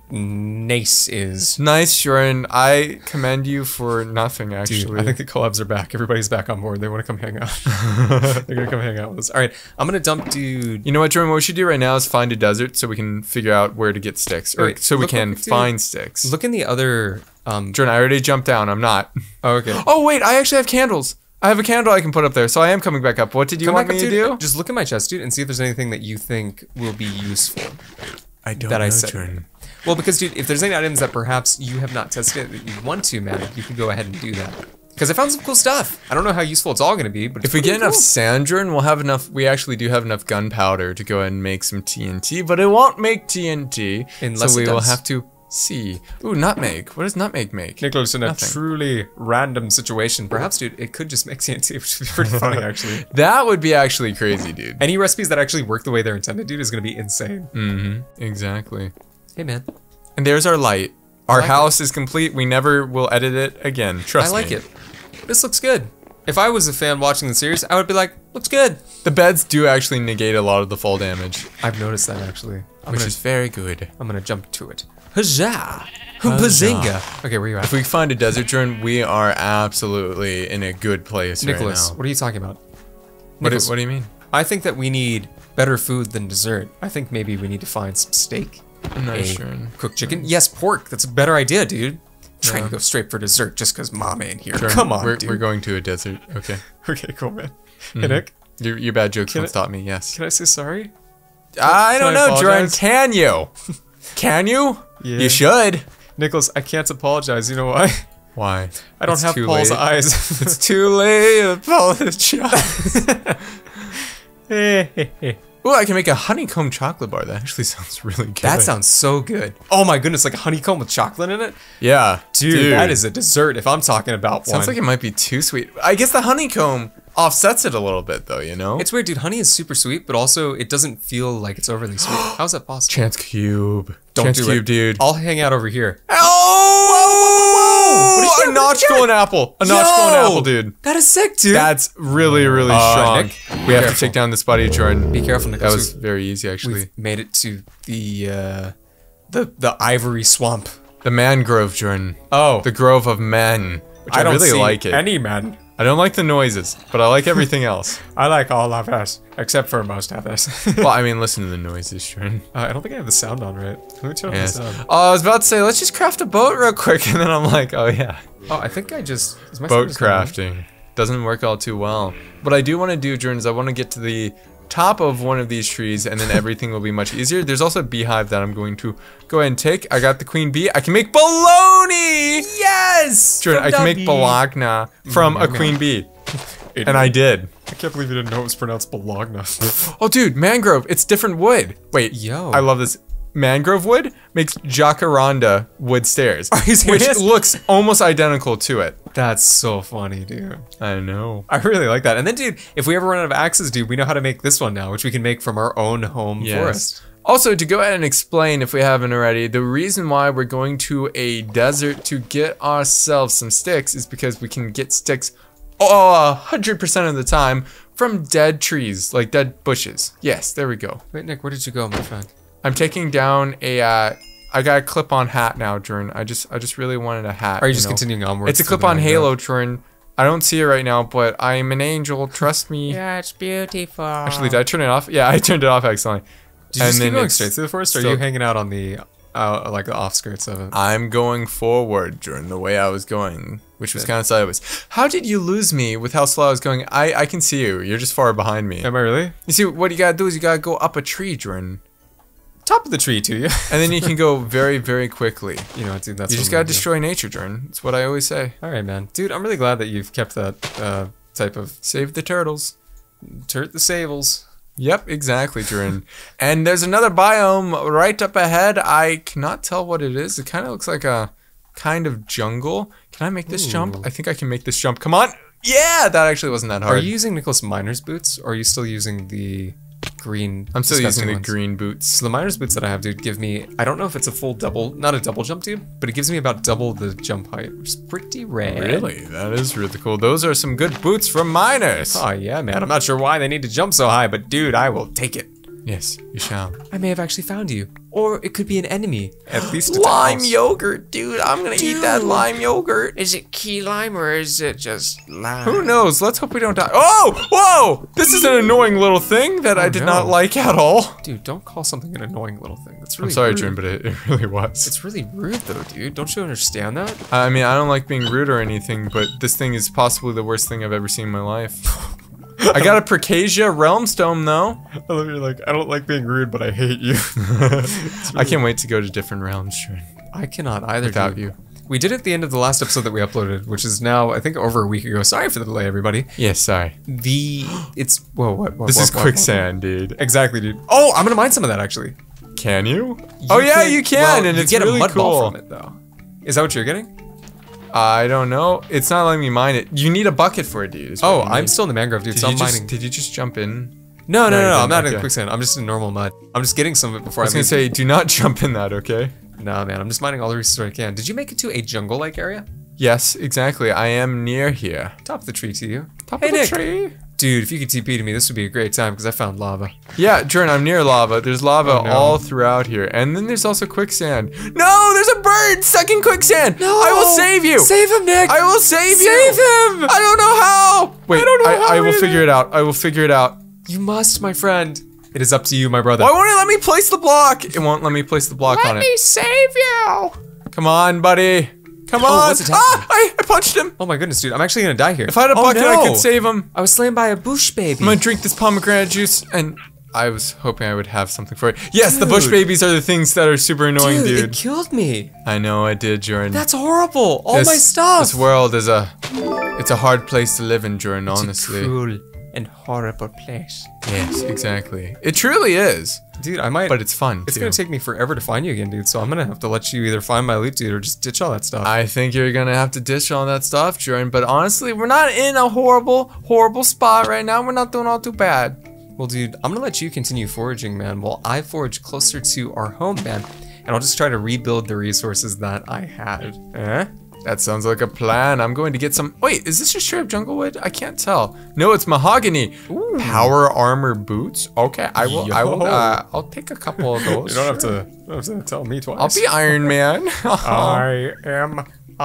Speaker 2: Nace is.
Speaker 1: Nice, Sharon. I commend you for nothing, actually.
Speaker 2: Dude, I think the collabs are back. Everybody's back on board. They want to come hang out. They're going to come hang out with us. All right, I'm going to dump dude.
Speaker 1: You know what, Jordan? What we should do right now is find a desert so we can figure out where to get sticks. Or
Speaker 2: Wait,
Speaker 1: so we
Speaker 2: look-
Speaker 1: can
Speaker 2: dude,
Speaker 1: find sticks.
Speaker 2: Look in the other... Um,
Speaker 1: Jordan, I already jumped down. I'm not.
Speaker 2: oh, okay.
Speaker 1: Oh, wait. I actually have candles. I have a candle I can put up there, so I am coming back up. What did you
Speaker 2: Come
Speaker 1: want
Speaker 2: back
Speaker 1: me
Speaker 2: up,
Speaker 1: to
Speaker 2: dude.
Speaker 1: do?
Speaker 2: Just look at my chest, dude, and see if there's anything that you think will be useful.
Speaker 1: I don't
Speaker 2: that
Speaker 1: know,
Speaker 2: I said.
Speaker 1: Jordan.
Speaker 2: Well, because, dude, if there's any items that perhaps you have not tested that you want to, man, you can go ahead and do that. Because I found some cool stuff. I don't know how useful it's all going to be, but it's
Speaker 1: If we
Speaker 2: pretty
Speaker 1: get enough
Speaker 2: cool.
Speaker 1: sand, Jordan, we'll have enough. We actually do have enough gunpowder to go ahead and make some T N T, but it won't make T N T.
Speaker 2: Unless
Speaker 1: so
Speaker 2: it
Speaker 1: we will
Speaker 2: does.
Speaker 1: have to see. Ooh, nutmeg. What does nutmeg make?
Speaker 2: Nicholas, in a
Speaker 1: Nothing.
Speaker 2: truly random situation, perhaps, dude, it could just make T N T, which would be pretty funny, actually.
Speaker 1: That would be actually crazy, dude.
Speaker 2: Any recipes that actually work the way they're intended, dude, is going to be insane.
Speaker 1: Mm-hmm. Exactly.
Speaker 2: Hey, man.
Speaker 1: And there's our light. Our
Speaker 2: like
Speaker 1: house is complete. We never will edit it again. Trust
Speaker 2: I like
Speaker 1: me.
Speaker 2: it. This looks good. If I was a fan watching the series, I would be like, looks good.
Speaker 1: The beds do actually negate a lot of the fall damage,
Speaker 2: I've noticed that, actually. I'm
Speaker 1: which
Speaker 2: gonna,
Speaker 1: is very good.
Speaker 2: I'm gonna jump to it. Huzzah! Bazinga! Okay, where you at?
Speaker 1: If we find a desert turn, we are absolutely in a good place
Speaker 2: Nicholas,
Speaker 1: right now.
Speaker 2: what are you talking about?
Speaker 1: What do,
Speaker 2: Nicholas,
Speaker 1: what do you mean?
Speaker 2: I think that we need better food than dessert. I think maybe we need to find some steak.
Speaker 1: I'm not
Speaker 2: a
Speaker 1: sure.
Speaker 2: cooked chicken. Yes, pork. That's a better idea, dude. Trying
Speaker 1: Yeah.
Speaker 2: to go straight for dessert just because mom ain't here.
Speaker 1: Jordan,
Speaker 2: Come on,
Speaker 1: we're,
Speaker 2: dude.
Speaker 1: we're going to a desert. Okay.
Speaker 2: Okay, cool, man. Hey, Nick,
Speaker 1: Your, your bad jokes
Speaker 2: Can
Speaker 1: once
Speaker 2: I-
Speaker 1: taught me, yes.
Speaker 2: can I say sorry?
Speaker 1: I
Speaker 2: can
Speaker 1: don't
Speaker 2: I
Speaker 1: know, Jordan.
Speaker 2: apologize?
Speaker 1: Can you? Can you?
Speaker 2: Yeah.
Speaker 1: You should.
Speaker 2: Nicholas, I can't apologize. You know why?
Speaker 1: Why?
Speaker 2: I don't
Speaker 1: It's
Speaker 2: have
Speaker 1: too
Speaker 2: Paul's
Speaker 1: late.
Speaker 2: eyes.
Speaker 1: It's too late. Apologize. Ooh, I can make a honeycomb chocolate bar. That actually sounds really good.
Speaker 2: That sounds so good. Oh my goodness, like a honeycomb with chocolate in it?
Speaker 1: Yeah.
Speaker 2: Dude, that is a dessert if I'm talking about
Speaker 1: Sounds
Speaker 2: one.
Speaker 1: like it might be too sweet. I guess the honeycomb offsets it a little bit, though, you know?
Speaker 2: It's weird, dude. Honey is super sweet, but also it doesn't feel like it's overly sweet. How's that possible?
Speaker 1: Chance Cube.
Speaker 2: Don't
Speaker 1: Chance
Speaker 2: do
Speaker 1: Cube,
Speaker 2: it.
Speaker 1: dude.
Speaker 2: I'll hang out over here.
Speaker 1: Oh!
Speaker 2: What did you
Speaker 1: A
Speaker 2: get? What
Speaker 1: notch
Speaker 2: did you get?
Speaker 1: going apple. A notch going
Speaker 2: Yo!
Speaker 1: apple, dude.
Speaker 2: That is sick, dude.
Speaker 1: That's really, really
Speaker 2: Uh,
Speaker 1: strong.
Speaker 2: Nick,
Speaker 1: we
Speaker 2: be
Speaker 1: have
Speaker 2: careful.
Speaker 1: to take down this buddy, Jordan.
Speaker 2: Be careful,
Speaker 1: That
Speaker 2: Nicholas.
Speaker 1: was very easy, actually.
Speaker 2: We've made it to the uh, the the ivory swamp.
Speaker 1: The mangrove, Jordan.
Speaker 2: Oh,
Speaker 1: The grove of men. Which I,
Speaker 2: I don't
Speaker 1: really
Speaker 2: see
Speaker 1: like it.
Speaker 2: any men.
Speaker 1: I don't like the noises, but I like everything else.
Speaker 2: I like all of us, except for most of us.
Speaker 1: Well, I mean, listen to the noises, Jordan.
Speaker 2: uh, I don't think I have the sound on right. Let me turn on
Speaker 1: Yes.
Speaker 2: the sound.
Speaker 1: Oh, I was about to say, let's just craft a boat real quick, and then I'm like, oh yeah,
Speaker 2: Oh, I think I just is my
Speaker 1: boat
Speaker 2: sound just not on?
Speaker 1: crafting doesn't work all too well. What I do want to do, Jordan, is I want to get to the top of one of these trees, and then everything will be much easier. There's also a beehive that I'm going to go ahead and take. I got the queen bee. I can make bologna.
Speaker 2: Yes,
Speaker 1: Jordan, I can make bologna from a
Speaker 2: Mm,
Speaker 1: queen bee,
Speaker 2: Idiot.
Speaker 1: and I did.
Speaker 2: I can't believe you didn't know it was pronounced Bologna.
Speaker 1: Oh, dude, mangrove. It's different wood. Wait,
Speaker 2: Yo.
Speaker 1: I love this. Mangrove wood makes jacaranda wood stairs,
Speaker 2: Are you
Speaker 1: which
Speaker 2: serious?
Speaker 1: looks almost identical to it.
Speaker 2: That's so funny, dude.
Speaker 1: I know.
Speaker 2: I really like that. And then, dude, if we ever run out of axes, dude, we know how to make this one now, which we can make from our own home forest.
Speaker 1: Also, to go ahead and explain, if we haven't already, the reason why we're going to a desert to get ourselves some sticks is because we can get sticks oh, one hundred percent of the time from dead trees, like dead bushes. Yes, there we go.
Speaker 2: Wait, Nick, where did you go, my friend?
Speaker 1: I'm taking down a, uh, I got a clip-on hat now, Jordan. I just, I just really wanted a hat.
Speaker 2: Are you just
Speaker 1: know?
Speaker 2: continuing onwards?
Speaker 1: It's a
Speaker 2: to the
Speaker 1: clip-on
Speaker 2: mangrove?
Speaker 1: halo, Jordan. I don't see it right now, but I'm an angel. Trust me.
Speaker 2: Yeah, it's beautiful.
Speaker 1: Actually, did I turn it off? Yeah, I turned it off accidentally.
Speaker 2: Did you just
Speaker 1: and
Speaker 2: keep
Speaker 1: then
Speaker 2: going
Speaker 1: it's
Speaker 2: straight through the forest, or are
Speaker 1: still-
Speaker 2: you hanging out on the, uh, like the offskirts of it?
Speaker 1: I'm going forward during the way I was going, which was kind of sideways. How did you lose me with how slow I was going? I, I can see you. You're just far behind me.
Speaker 2: Am I really?
Speaker 1: You see, what you gotta do is you gotta go up a tree, Jordan.
Speaker 2: Top of the tree, to you.
Speaker 1: And then you can go very, very quickly.
Speaker 2: You know, dude, that's
Speaker 1: You
Speaker 2: what
Speaker 1: just
Speaker 2: I'm
Speaker 1: gotta
Speaker 2: gonna do.
Speaker 1: destroy nature, Jordan. That's what I always say.
Speaker 2: All right, man. Dude, I'm really glad that you've kept that uh, type of
Speaker 1: Save the turtles.
Speaker 2: turt the sables.
Speaker 1: Yep, exactly, Jordan. And there's another biome right up ahead. I cannot tell what it is. It kind of looks like a kind of jungle. Can I make this jump?
Speaker 2: Ooh.
Speaker 1: I think I can make this jump. Come on. Yeah, that actually wasn't that
Speaker 2: Are
Speaker 1: hard.
Speaker 2: you using Nicholas Miner's boots, or are you still using the green?
Speaker 1: I'm still
Speaker 2: disgusting
Speaker 1: using the
Speaker 2: ones?
Speaker 1: green boots.
Speaker 2: So the Miner's boots that I have, dude, give me, I don't know if it's a full double, not a double jump, dude, but it gives me about double the jump height, which is pretty rare.
Speaker 1: Really? That is really cool. Those are some good boots from miners.
Speaker 2: Oh, yeah, man. I'm not sure why they need to jump so high, but dude, I will take it.
Speaker 1: Yes, you shall.
Speaker 2: I may have actually found you. Or it could be an enemy, at least a
Speaker 1: Lime
Speaker 2: house.
Speaker 1: yogurt, dude. I'm gonna eat that
Speaker 2: Dude.
Speaker 1: lime yogurt.
Speaker 2: Is it key lime or is it just lime?
Speaker 1: Who knows? Let's hope we don't die. Oh! Whoa! This is an annoying little thing that I did
Speaker 2: no.
Speaker 1: not like at all.
Speaker 2: Dude, don't call something an annoying little thing. That's really
Speaker 1: I'm sorry,
Speaker 2: rude.
Speaker 1: Jim, but it, it really was.
Speaker 2: It's really rude though, dude. Don't you understand that?
Speaker 1: I mean, I don't like being rude or anything, but this thing is possibly the worst thing I've ever seen in my life. I got a Percasia Realm Stone, though.
Speaker 2: I love you like, I don't like being rude, but I hate you.
Speaker 1: I can't wait to go to different realms, Jordan.
Speaker 2: I cannot either,
Speaker 1: Without
Speaker 2: dude.
Speaker 1: you.
Speaker 2: We did it at the end of the last episode that we uploaded, which is now, I think, over a week ago. Sorry for the delay, everybody.
Speaker 1: Yeah, sorry.
Speaker 2: The, it's, whoa, what, what,
Speaker 1: This
Speaker 2: what,
Speaker 1: is
Speaker 2: what,
Speaker 1: quicksand, dude.
Speaker 2: What? Exactly, dude. Oh, I'm gonna mine some of that, actually.
Speaker 1: Can you? oh, yeah, you can,
Speaker 2: well,
Speaker 1: and
Speaker 2: you
Speaker 1: it's
Speaker 2: get
Speaker 1: really
Speaker 2: a mud
Speaker 1: cool.
Speaker 2: ball from it, though. Is that what you're getting?
Speaker 1: I don't know. It's not letting me mine it. You need a bucket for it, dude. is what
Speaker 2: Oh,
Speaker 1: you
Speaker 2: I'm
Speaker 1: need.
Speaker 2: still in the mangrove, dude,
Speaker 1: Did
Speaker 2: so
Speaker 1: you
Speaker 2: I'm
Speaker 1: just,
Speaker 2: mining.
Speaker 1: Did you just jump in?
Speaker 2: No, no,
Speaker 1: No,
Speaker 2: no,
Speaker 1: you
Speaker 2: no, I'm
Speaker 1: didn't,
Speaker 2: not in
Speaker 1: okay.
Speaker 2: quicksand. I'm just in normal mud. I'm just getting some of it before
Speaker 1: I
Speaker 2: I,
Speaker 1: was gonna
Speaker 2: leave.
Speaker 1: say, do not jump in that, okay?
Speaker 2: Nah, man, I'm just mining all the resources I can. Did you make it to a jungle-like area?
Speaker 1: Yes, exactly. I am near here.
Speaker 2: Top of the tree to you.
Speaker 1: Top
Speaker 2: Hey,
Speaker 1: of the
Speaker 2: Nick.
Speaker 1: tree.
Speaker 2: Dude, if you could T P to me, this would be a great time because I found lava.
Speaker 1: Yeah, Jordan, I'm near lava. There's lava
Speaker 2: Oh, no.
Speaker 1: all throughout here. And then there's also quicksand. No, there's a bird stuck in quicksand. I will save you.
Speaker 2: Save him, Nick!
Speaker 1: I will save you.
Speaker 2: Save him!
Speaker 1: I don't know how. Wait,
Speaker 2: I don't know
Speaker 1: I,
Speaker 2: how
Speaker 1: will
Speaker 2: either.
Speaker 1: figure it out. I will figure it out.
Speaker 2: You must, my friend. It is up to you, my brother.
Speaker 1: Why won't it let me place the block? It won't let me place the block on it.
Speaker 2: save you!
Speaker 1: Come on, buddy. Come
Speaker 2: Oh,
Speaker 1: on.
Speaker 2: what's attacking
Speaker 1: Ah, I, I punched him.
Speaker 2: Oh my goodness, dude. I'm actually gonna die here.
Speaker 1: If I had a
Speaker 2: Oh,
Speaker 1: bucket, I
Speaker 2: no.
Speaker 1: could save him.
Speaker 2: I was slain by a bush baby.
Speaker 1: I'm gonna drink this pomegranate juice, and I was hoping I would have something for it. Yes, the bush
Speaker 2: Dude.
Speaker 1: babies are the things that are super annoying,
Speaker 2: dude,
Speaker 1: dude.
Speaker 2: it killed me.
Speaker 1: I know I did, Jordan.
Speaker 2: That's horrible. All
Speaker 1: this,
Speaker 2: my stuff.
Speaker 1: This world is a, it's a hard place to live in, Jordan. Honestly.
Speaker 2: Cruel and horrible place.
Speaker 1: Yes, exactly. It truly is,
Speaker 2: Dude, I might.
Speaker 1: but it's fun
Speaker 2: It's
Speaker 1: too.
Speaker 2: gonna take me forever to find you again, dude. So I'm gonna have to let you either find my loot, dude, or just ditch all that stuff.
Speaker 1: I think you're gonna have to dish all that stuff, Jordan. But honestly, we're not in a horrible, horrible spot right now. We're not doing all too bad.
Speaker 2: Well, dude, I'm gonna let you continue foraging, man, while I forage closer to our home, man. And I'll just try to rebuild the resources that I had. Eh?
Speaker 1: That sounds like a plan. I'm going to get some. Wait, is this just straight up jungle wood? I can't tell. No, it's mahogany. Power armor boots. Okay, I will. I will.
Speaker 2: Yo.
Speaker 1: Uh, I'll take a couple of those.
Speaker 2: You don't have to, you don't have to tell me twice.
Speaker 1: I'll be Iron Man.
Speaker 2: I am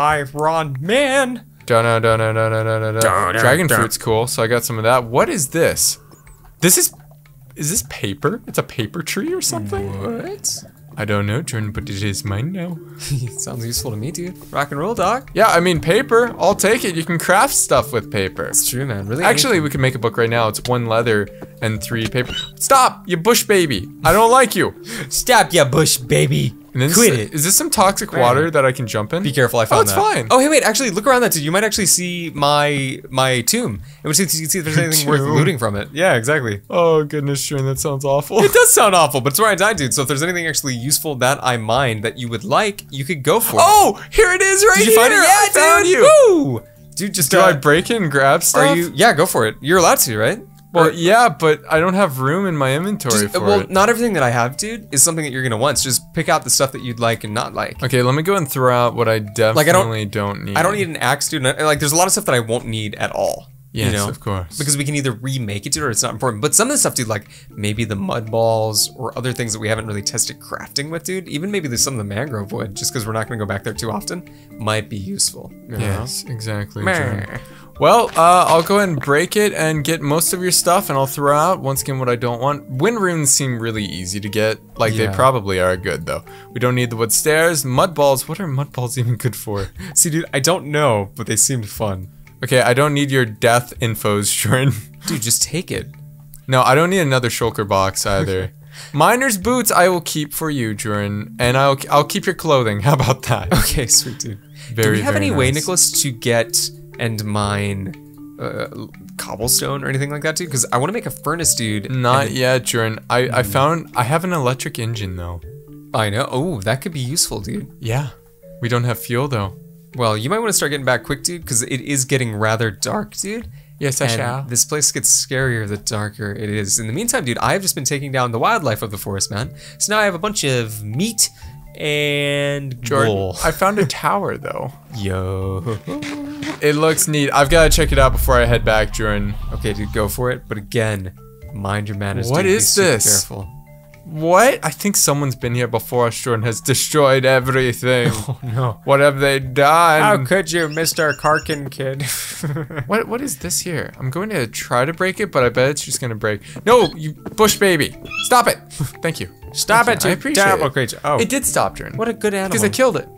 Speaker 2: Iron Man.
Speaker 1: Dun, dun, dun, dun, dun, dun, dun, dun. Dragon fruit's cool, so I got some of that. What is this? This is. Is this paper? It's a paper tree or something?
Speaker 2: What?
Speaker 1: I don't know, Jordan, but it is mine now.
Speaker 2: Sounds useful to me, dude. Rock and roll, dog.
Speaker 1: Yeah, I mean, paper. I'll take it. You can craft stuff with paper.
Speaker 2: It's true, man. Really.
Speaker 1: Actually, we can make a book right now. It's one leather and three paper. Stop, you bush baby. I don't like you.
Speaker 2: stop, ya bush baby.
Speaker 1: And then
Speaker 2: Quit
Speaker 1: s-
Speaker 2: it.
Speaker 1: Is this some toxic water that I can jump in?
Speaker 2: Be careful, I found
Speaker 1: Oh, it's
Speaker 2: that.
Speaker 1: fine.
Speaker 2: Oh, hey, wait, actually, look around that, dude. You might actually see my my tomb. And we see, you can see if there's anything worth
Speaker 1: Tomb.
Speaker 2: looting from it. Yeah, exactly.
Speaker 1: Oh, goodness, Jordan, that sounds awful.
Speaker 2: It does sound awful, but it's where I died, dude. So if there's anything actually useful that I mined that you would like, you could go for it.
Speaker 1: Oh, here it is right
Speaker 2: Did you
Speaker 1: here.
Speaker 2: find it? Yeah,
Speaker 1: I found
Speaker 2: dude.
Speaker 1: you.
Speaker 2: Woo! Dude, just
Speaker 1: Do
Speaker 2: uh,
Speaker 1: I break it and grab stuff?
Speaker 2: are you? Yeah, go for it. You're allowed to, right?
Speaker 1: Well,
Speaker 2: Or-
Speaker 1: yeah, but I don't have room in my inventory
Speaker 2: just-
Speaker 1: for
Speaker 2: well,
Speaker 1: it.
Speaker 2: not everything that I have, dude, is something that you're gonna want. So just pick out the stuff that you'd like and not like.
Speaker 1: Okay, let me go and throw out what I definitely
Speaker 2: Like, I don't-
Speaker 1: don't need.
Speaker 2: I don't need an axe, dude. and I- Like, there's a lot of stuff that I won't need at all.
Speaker 1: Yes,
Speaker 2: you know?
Speaker 1: of course.
Speaker 2: Because we can either remake it, dude, or it's not important. But some of the stuff, dude, like maybe the mud balls or other things that we haven't really tested crafting with, dude. Even maybe there's some of the mangrove wood, just because we're not gonna go back there too often, might be useful. You know?
Speaker 1: Yes, exactly.
Speaker 2: Meh.
Speaker 1: Jordan. Well, uh, I'll go ahead and break it and get most of your stuff, and I'll throw out once again what I don't want. Wind runes seem really easy to get. Like,
Speaker 2: Yeah.
Speaker 1: they probably are good, though. We don't need the wood stairs. Mud balls. What are mud balls even good for?
Speaker 2: See, dude, I don't know, but they seemed fun.
Speaker 1: Okay, I don't need your death infos, Jordan.
Speaker 2: Dude, just take it.
Speaker 1: No, I don't need another shulker box either. Miner's boots I will keep for you, Jordan, and I'll I'll keep your clothing. How about that?
Speaker 2: Okay, sweet, dude. Do
Speaker 1: Very,
Speaker 2: we have
Speaker 1: very
Speaker 2: any way,
Speaker 1: nice.
Speaker 2: Nicholas, to get and mine uh, cobblestone or anything like that, dude? Because I want to make a furnace, dude.
Speaker 1: Not
Speaker 2: and-
Speaker 1: yet, Jordan. I I found I have an electric engine though.
Speaker 2: I know. Oh, that could be useful, dude.
Speaker 1: Yeah, we don't have fuel though.
Speaker 2: Well, you might want to start getting back quick, dude, because it is getting rather dark, dude.
Speaker 1: Yes, I
Speaker 2: And
Speaker 1: shall.
Speaker 2: this place gets scarier the darker it is. In the meantime, dude, I've just been taking down the wildlife of the forest, man. So now I have a bunch of meat and
Speaker 1: Jordan,
Speaker 2: wool.
Speaker 1: I found a tower though.
Speaker 2: Yo.
Speaker 1: It looks neat. I've got to check it out before I head back, Jordan.
Speaker 2: Okay, dude, go for it. But again, mind your manners.
Speaker 1: What
Speaker 2: dude. Be
Speaker 1: is
Speaker 2: super
Speaker 1: this?
Speaker 2: Careful.
Speaker 1: What? I think someone's been here before us, Jordan, has destroyed everything.
Speaker 2: Oh no.
Speaker 1: What have they done?
Speaker 2: How could you, Mister Karkin kid?
Speaker 1: What what is this here? I'm going to try to break it, but I bet it's just gonna break. No, you bush baby. Stop it. Thank you.
Speaker 2: Stop
Speaker 1: Thank
Speaker 2: it,
Speaker 1: you.
Speaker 2: you
Speaker 1: I appreciate
Speaker 2: terrible
Speaker 1: it.
Speaker 2: creature. Oh,
Speaker 1: It did stop, Jordan.
Speaker 2: what a good animal.
Speaker 1: Because I killed it.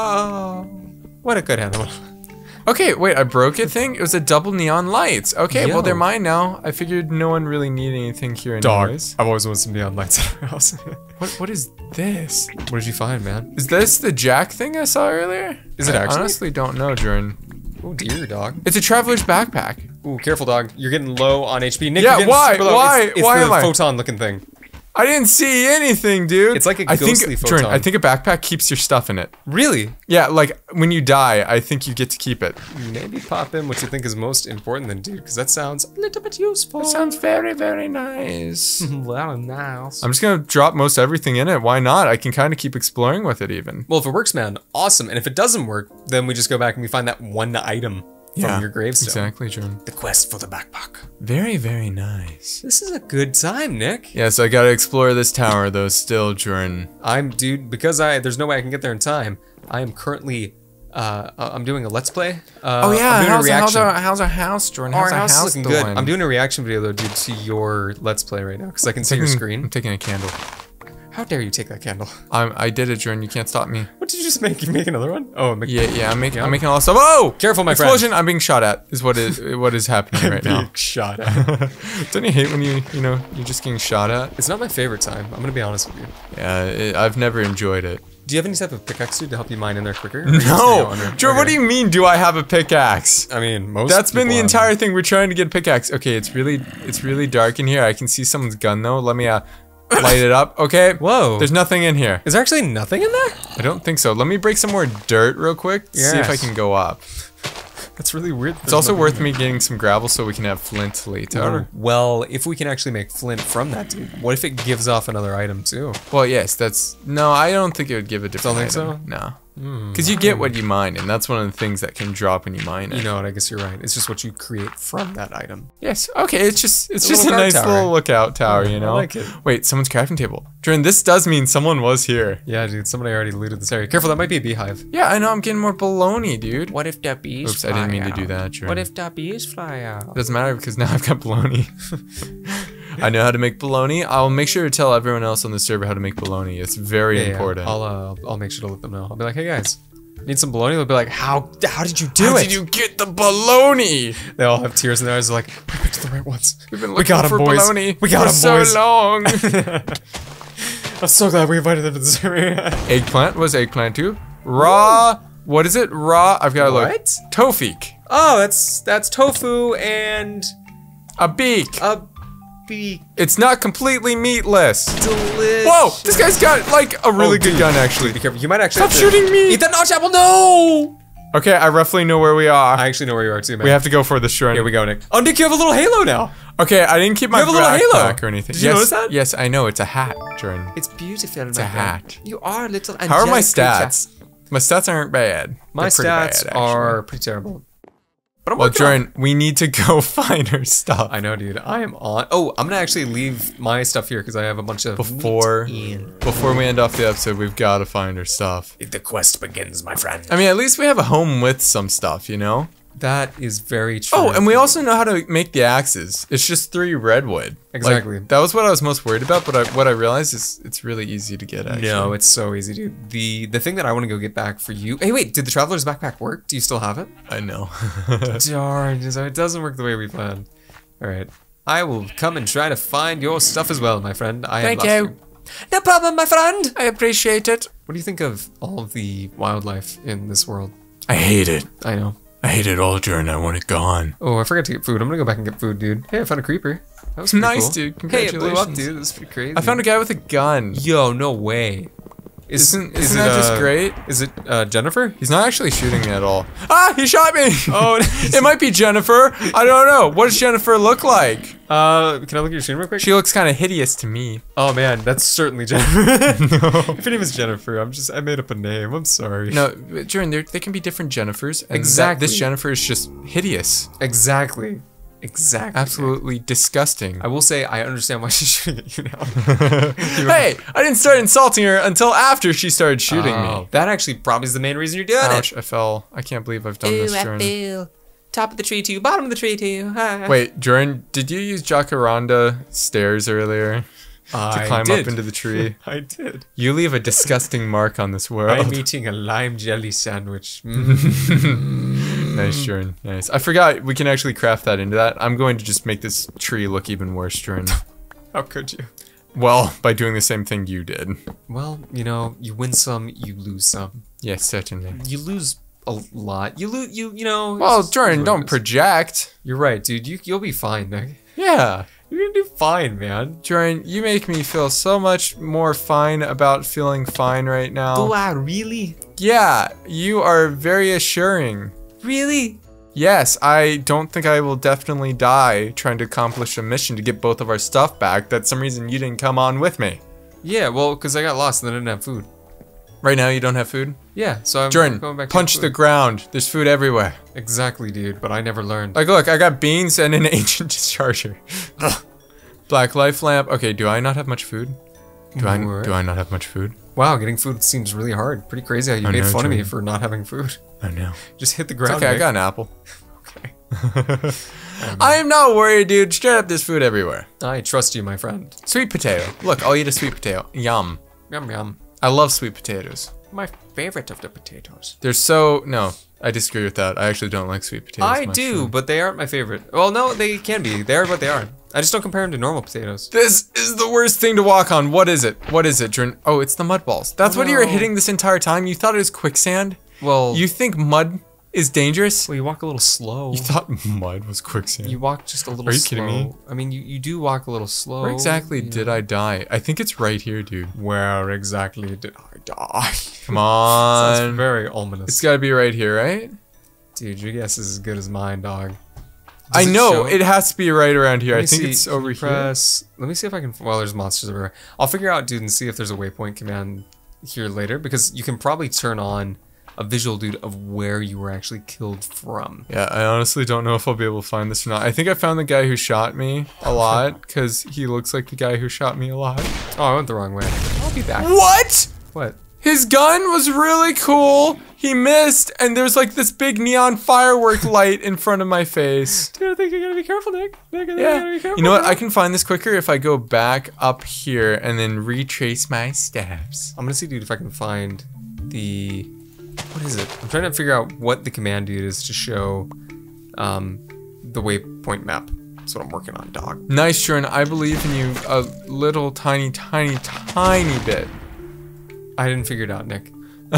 Speaker 2: Oh, what a good animal.
Speaker 1: Okay, wait, I broke it thing? It was a double neon lights. Okay,
Speaker 2: Yo.
Speaker 1: well they're mine now. I figured no one really needed anything here
Speaker 2: Dog.
Speaker 1: anyways.
Speaker 2: I've always wanted some neon lights at our house.
Speaker 1: What what is this?
Speaker 2: What did you find, man?
Speaker 1: Is this the Jack thing I saw earlier?
Speaker 2: Is it
Speaker 1: I
Speaker 2: actually?
Speaker 1: honestly don't know, Jordan.
Speaker 2: Oh dear, dog.
Speaker 1: It's a traveler's backpack.
Speaker 2: Ooh, careful, dog. You're getting low on H P. Nick,
Speaker 1: Yeah,
Speaker 2: you're getting
Speaker 1: why?
Speaker 2: super low.
Speaker 1: Why?
Speaker 2: It's, it's
Speaker 1: Why
Speaker 2: the
Speaker 1: am I?
Speaker 2: photon-looking thing.
Speaker 1: I didn't see anything, dude.
Speaker 2: It's like a
Speaker 1: I
Speaker 2: ghostly
Speaker 1: think, Jordan,
Speaker 2: photon.
Speaker 1: I think a backpack keeps your stuff in it.
Speaker 2: Really?
Speaker 1: Yeah, like when you die, I think you get to keep it.
Speaker 2: Maybe pop in what you think is most important then, dude, because that sounds a little bit useful.
Speaker 1: Sounds very, very nice.
Speaker 2: well, nice.
Speaker 1: I'm just gonna drop most everything in it. Why not? I can kind of keep exploring with it even.
Speaker 2: Well, if it works, man, awesome. And if it doesn't work, then we just go back and we find that one item from your gravestone.
Speaker 1: Exactly, Jordan.
Speaker 2: The quest for the backpack.
Speaker 1: Very, very nice.
Speaker 2: This is a good time, Nick.
Speaker 1: Yeah, so I gotta explore this tower though still, Jordan.
Speaker 2: I'm, dude, because I there's no way I can get there in time. I am currently, uh, uh, I'm doing a let's play. Uh,
Speaker 1: Oh yeah,
Speaker 2: I'm doing
Speaker 1: how's,
Speaker 2: a
Speaker 1: how's,
Speaker 2: reaction.
Speaker 1: our, how's our house, Jordan? How's
Speaker 2: Our
Speaker 1: our
Speaker 2: house is
Speaker 1: house
Speaker 2: looking good.
Speaker 1: doing?
Speaker 2: I'm doing a reaction video though, dude, to your let's play right now because I can see your
Speaker 1: I'm
Speaker 2: screen.
Speaker 1: taking a candle.
Speaker 2: How dare you take that candle?
Speaker 1: I'm, I did it, Jordan. You can't stop me.
Speaker 2: What did you just make? You make another one? Oh, make
Speaker 1: Yeah, yeah. I'm making,
Speaker 2: Yeah.
Speaker 1: I'm making all this stuff. Oh,
Speaker 2: Careful, my friend.
Speaker 1: explosion! I'm being shot at. Is what is what is happening right now.
Speaker 2: being shot at.
Speaker 1: Don't you hate when you you know you're just getting shot at?
Speaker 2: It's not my favorite time. I'm gonna be honest with you.
Speaker 1: Yeah, it, I've never enjoyed it.
Speaker 2: Do you have any type of pickaxe dude, to help you mine in there quicker? Or are you just gonna
Speaker 1: No,
Speaker 2: go under-
Speaker 1: Jordan. What do
Speaker 2: okay.
Speaker 1: you mean? Do I have a pickaxe?
Speaker 2: I mean, most.
Speaker 1: That's been the
Speaker 2: people have
Speaker 1: entire thing. We're trying to get a pickaxe. Okay, it's really it's really dark in here. I can see someone's gun though. Let me uh light it up. Okay.
Speaker 2: Whoa.
Speaker 1: There's nothing in here.
Speaker 2: Is there actually nothing in there?
Speaker 1: I don't think so. Let me break some more dirt real quick to see if I
Speaker 2: Yes.
Speaker 1: can go up.
Speaker 2: That's really weird.
Speaker 1: It's also worth me getting some gravel so we can have flint later.
Speaker 2: Well, if we can actually make flint from that, dude, what if it gives off another item too?
Speaker 1: Well, yes, that's no. I don't think it would give a different.
Speaker 2: Don't think
Speaker 1: item. No, because you get what you mine, and that's one of the things that can drop when you mine it.
Speaker 2: You know what? I guess you're right. It's just what you create from that item.
Speaker 1: Yes. Okay. It's just it's
Speaker 2: a
Speaker 1: just a
Speaker 2: little guard
Speaker 1: nice
Speaker 2: tower.
Speaker 1: little lookout tower. You know.
Speaker 2: I like it.
Speaker 1: Wait, someone's crafting table. Jordan, this does mean someone was here.
Speaker 2: Yeah, dude. Somebody already looted this area. Careful, that might be a beehive.
Speaker 1: Yeah, I know. I'm getting more baloney, dude.
Speaker 2: What if the bees
Speaker 1: Oops, I didn't mean to do that, Jordan.
Speaker 2: What if the bees fly out?
Speaker 1: Doesn't matter because now I've got baloney. I know how to make baloney. I'll make sure to tell everyone else on the server how to make baloney. It's very
Speaker 2: Yeah, yeah,
Speaker 1: important.
Speaker 2: I'll uh, I'll make sure to let them know. I'll be like, hey guys, need some bologna? They'll be like, how how did you do
Speaker 1: how
Speaker 2: it?
Speaker 1: did you get the baloney?
Speaker 2: They all have tears in their eyes. They're like, we picked the right ones.
Speaker 1: We've been
Speaker 2: We
Speaker 1: looking
Speaker 2: got 'em,
Speaker 1: for
Speaker 2: boys.
Speaker 1: baloney
Speaker 2: We got
Speaker 1: for
Speaker 2: 'em,
Speaker 1: so
Speaker 2: boys.
Speaker 1: long.
Speaker 2: I'm so glad we invited them to this area.
Speaker 1: Eggplant was eggplant too. Raw. What is it? Raw. I've got to look.
Speaker 2: What?
Speaker 1: Tofik.
Speaker 2: Oh, that's that's tofu and
Speaker 1: A beak.
Speaker 2: a beak.
Speaker 1: It's not completely meatless.
Speaker 2: Delicious.
Speaker 1: Whoa! This guy's got like a really
Speaker 2: Oh,
Speaker 1: good
Speaker 2: dude.
Speaker 1: gun actually.
Speaker 2: Be careful. You might actually
Speaker 1: Stop
Speaker 2: have to
Speaker 1: shooting me.
Speaker 2: Eat that notch apple. No.
Speaker 1: Okay, I roughly know where we are.
Speaker 2: I actually know where you are too, man.
Speaker 1: we have to go for the shrine.
Speaker 2: Here we go, Nick. Oh, Nick, you have a little halo now.
Speaker 1: Okay, I didn't keep my
Speaker 2: have a little
Speaker 1: backpack
Speaker 2: halo.
Speaker 1: or anything.
Speaker 2: Did you
Speaker 1: yes,
Speaker 2: notice that?
Speaker 1: Yes, I know. It's a hat, Jordan.
Speaker 2: It's beautiful. It's
Speaker 1: a hat.
Speaker 2: You are a little.
Speaker 1: How are my
Speaker 2: angelic creature.
Speaker 1: stats? My stats aren't bad.
Speaker 2: My
Speaker 1: They're pretty
Speaker 2: stats
Speaker 1: bad,
Speaker 2: are
Speaker 1: actually.
Speaker 2: pretty terrible. But I'm
Speaker 1: Well,
Speaker 2: working on it.
Speaker 1: Jordan, we need to go find her stuff.
Speaker 2: I know, dude. I am on. Oh, I'm gonna actually leave my stuff here because I have a bunch of
Speaker 1: Before,
Speaker 2: meat in.
Speaker 1: before we end off the episode, we've got to find her stuff.
Speaker 2: The quest begins, my friend.
Speaker 1: I mean, at least we have a home with some stuff, you know?
Speaker 2: That is very true.
Speaker 1: Oh, and we also know how to make the axes. It's just three redwood. Like,
Speaker 2: Exactly.
Speaker 1: that was what I was most worried about, but I, what I realized is it's really easy to get, actually.
Speaker 2: No, it's so easy, dude. The the thing that I want to go get back for you. Hey, wait, did the traveler's backpack work? Do you still have it?
Speaker 1: I know.
Speaker 2: Darn, so it doesn't work the way we planned. All right, I will come and try to find your stuff as well, my friend. I
Speaker 1: Thank
Speaker 2: have lost
Speaker 1: you.
Speaker 2: No problem, my friend.
Speaker 1: I appreciate it.
Speaker 2: What do you think of all of the wildlife in this world?
Speaker 1: I hate it.
Speaker 2: I know.
Speaker 1: I hate it all, Jordan. I want it gone.
Speaker 2: Oh, I forgot to get food. I'm gonna go back and get food, dude. Hey, I found a creeper. That was pretty
Speaker 1: Nice,
Speaker 2: cool.
Speaker 1: dude.
Speaker 2: Hey, it blew up,
Speaker 1: Congratulations.
Speaker 2: dude. That's pretty crazy.
Speaker 1: I found a guy with a gun.
Speaker 2: Yo, no way. Is,
Speaker 1: Isn't,
Speaker 2: is
Speaker 1: isn't
Speaker 2: it,
Speaker 1: that just
Speaker 2: uh,
Speaker 1: great?
Speaker 2: Is it uh, Jennifer?
Speaker 1: He's not actually shooting me at all. Ah, he shot me!
Speaker 2: Oh,
Speaker 1: it might be Jennifer. I don't know. What does Jennifer look like?
Speaker 2: Uh, can I look at your screen real quick?
Speaker 1: She looks kind of hideous to me.
Speaker 2: Oh man, that's certainly Jennifer. no. If her name is Jennifer, I'm just I made up a name. I'm sorry.
Speaker 1: No, Jordan, there they can be different Jennifers. And
Speaker 2: Exactly.
Speaker 1: That, this Jennifer is just hideous.
Speaker 2: Exactly. Exactly.
Speaker 1: Absolutely disgusting.
Speaker 2: I will say I understand why she's shooting at you now.
Speaker 1: Hey, I didn't start insulting her until after she started shooting
Speaker 2: Oh,
Speaker 1: me.
Speaker 2: that actually probably is the main reason you're doing
Speaker 1: Ouch,
Speaker 2: it.
Speaker 1: I fell. I can't believe I've done
Speaker 2: Ooh,
Speaker 1: this,
Speaker 2: I
Speaker 1: Jordan.
Speaker 2: feel. Top of the tree too, bottom of the tree too.
Speaker 1: Wait, Jordan, did you use Jacaranda stairs earlier to
Speaker 2: I
Speaker 1: climb
Speaker 2: did.
Speaker 1: up into the tree?
Speaker 2: I did.
Speaker 1: You leave a disgusting mark on this world.
Speaker 2: I'm eating a lime jelly sandwich. Mm.
Speaker 1: Nice, Jordan. Nice. I forgot we can actually craft that into that. I'm going to just make this tree look even worse, Jordan.
Speaker 2: How could you?
Speaker 1: Well, by doing the same thing you did.
Speaker 2: Well, you know, you win some, you lose some.
Speaker 1: Yes, certainly.
Speaker 2: You lose a lot. You lose, you you know.
Speaker 1: Well,
Speaker 2: it's-
Speaker 1: Jordan,
Speaker 2: it's what
Speaker 1: don't
Speaker 2: it is.
Speaker 1: project.
Speaker 2: You're right, dude. You you'll be fine, Nick.
Speaker 1: Yeah.
Speaker 2: You're gonna do fine, man.
Speaker 1: Jordan, you make me feel so much more fine about feeling fine right now.
Speaker 2: I really?
Speaker 1: Yeah, you are very assuring.
Speaker 2: Really?
Speaker 1: Yes, I don't think I will definitely die trying to accomplish a mission to get both of our stuff back. That's some reason you didn't come on with me.
Speaker 2: Yeah, well, because I got lost and I didn't have food.
Speaker 1: Right now you don't have food?
Speaker 2: Yeah, so I'm
Speaker 1: Jordan,
Speaker 2: going back to
Speaker 1: punch
Speaker 2: food.
Speaker 1: the ground. There's food everywhere.
Speaker 2: Exactly, dude, but I never learned.
Speaker 1: Like, look, I got beans and an ancient discharger. Black life lamp. Okay, do I not have much food? Do I,
Speaker 2: What?
Speaker 1: do I not have much food?
Speaker 2: Wow, getting food seems really hard. Pretty crazy how you
Speaker 1: I
Speaker 2: made
Speaker 1: know,
Speaker 2: fun of me
Speaker 1: Jordan.
Speaker 2: for not having food.
Speaker 1: I know.
Speaker 2: Just hit the
Speaker 1: It's
Speaker 2: ground.
Speaker 1: okay, I
Speaker 2: Nick.
Speaker 1: got an apple.
Speaker 2: Okay.
Speaker 1: I am not worried, dude. Straight up, there's food everywhere.
Speaker 2: I trust you, my friend.
Speaker 1: Sweet potato. Look, I'll eat a sweet potato. Yum.
Speaker 2: Yum yum.
Speaker 1: I love sweet potatoes.
Speaker 2: My favorite of the potatoes.
Speaker 1: They're so... No, I disagree with that. I actually don't like sweet potatoes
Speaker 2: I
Speaker 1: much.
Speaker 2: do, but they aren't my favorite. Well, no, they can be. They are what they are. I just don't compare them to normal potatoes.
Speaker 1: This is the worst thing to walk on. What is it? What is it, Jordan? Oh, it's the mud balls. That's
Speaker 2: Oh,
Speaker 1: what you were
Speaker 2: no.
Speaker 1: hitting this entire time? You thought it was quicksand?
Speaker 2: Well,
Speaker 1: You think mud is dangerous?
Speaker 2: well, you walk a little slow.
Speaker 1: You thought mud was quicksand.
Speaker 2: You walk just a little
Speaker 1: Are you
Speaker 2: slow.
Speaker 1: kidding me?
Speaker 2: I mean, you, you do walk a little slow.
Speaker 1: Where exactly
Speaker 2: you
Speaker 1: did
Speaker 2: know.
Speaker 1: I die? I think it's right here, dude.
Speaker 2: Where exactly did I die?
Speaker 1: Come
Speaker 2: Sounds
Speaker 1: on.
Speaker 2: very ominous.
Speaker 1: It's gotta be right here, right?
Speaker 2: Dude, your guess is as good as mine, dog.
Speaker 1: I
Speaker 2: Does it
Speaker 1: know,
Speaker 2: show-
Speaker 1: it has to be right around here.
Speaker 2: Let
Speaker 1: I
Speaker 2: me
Speaker 1: think
Speaker 2: see,
Speaker 1: it's
Speaker 2: can
Speaker 1: over
Speaker 2: you
Speaker 1: here.
Speaker 2: press, Let me see if I can. Well, there's monsters everywhere. I'll figure out, dude, and see if there's a waypoint command here later, because you can probably turn on a visual, dude, of where you were actually killed from.
Speaker 1: Yeah, I honestly don't know if I'll be able to find this or not. I think I found the guy who shot me a lot, because he looks like the guy who shot me a lot.
Speaker 2: Oh, I went the wrong way. I'll be back.
Speaker 1: What?
Speaker 2: What?
Speaker 1: His gun was really cool. He missed, and there's like this big neon firework light in front of my face.
Speaker 2: Dude, I think you gotta be careful, Nick. Nick, I think you
Speaker 1: Yeah.
Speaker 2: gotta be careful.
Speaker 1: You know what?
Speaker 2: bro.
Speaker 1: I can find this quicker if I go back up here and then retrace my steps.
Speaker 2: I'm gonna see, dude, if I can find the. What is it? I'm trying to figure out what the command, dude, is to show um, the waypoint map. That's what I'm working on, dog.
Speaker 1: Nice, Jordan. I believe in you a little tiny, tiny, tiny bit.
Speaker 2: I didn't figure it out, Nick.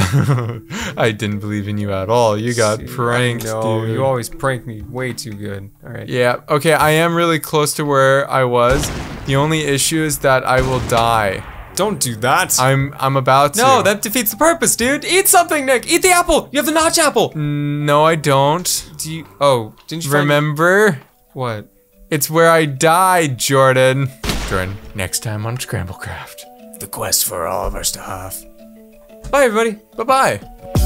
Speaker 1: I didn't believe in you at all. You got
Speaker 2: See,
Speaker 1: pranked,
Speaker 2: I know,
Speaker 1: dude.
Speaker 2: you always prank me way too good. All right.
Speaker 1: Yeah, okay, I am really close to where I was. The only issue is that I will die.
Speaker 2: Don't do that.
Speaker 1: I'm I'm about to.
Speaker 2: no, that defeats the purpose, dude. Eat something, Nick. Eat the apple. You have the notch apple.
Speaker 1: No, I don't.
Speaker 2: Do you? Oh, didn't you find-
Speaker 1: Remember?
Speaker 2: what?
Speaker 1: It's where I died, Jordan. Jordan, next time on Scramblecraft. The quest for all of our stuff.
Speaker 2: Bye, everybody.
Speaker 1: Bye-bye.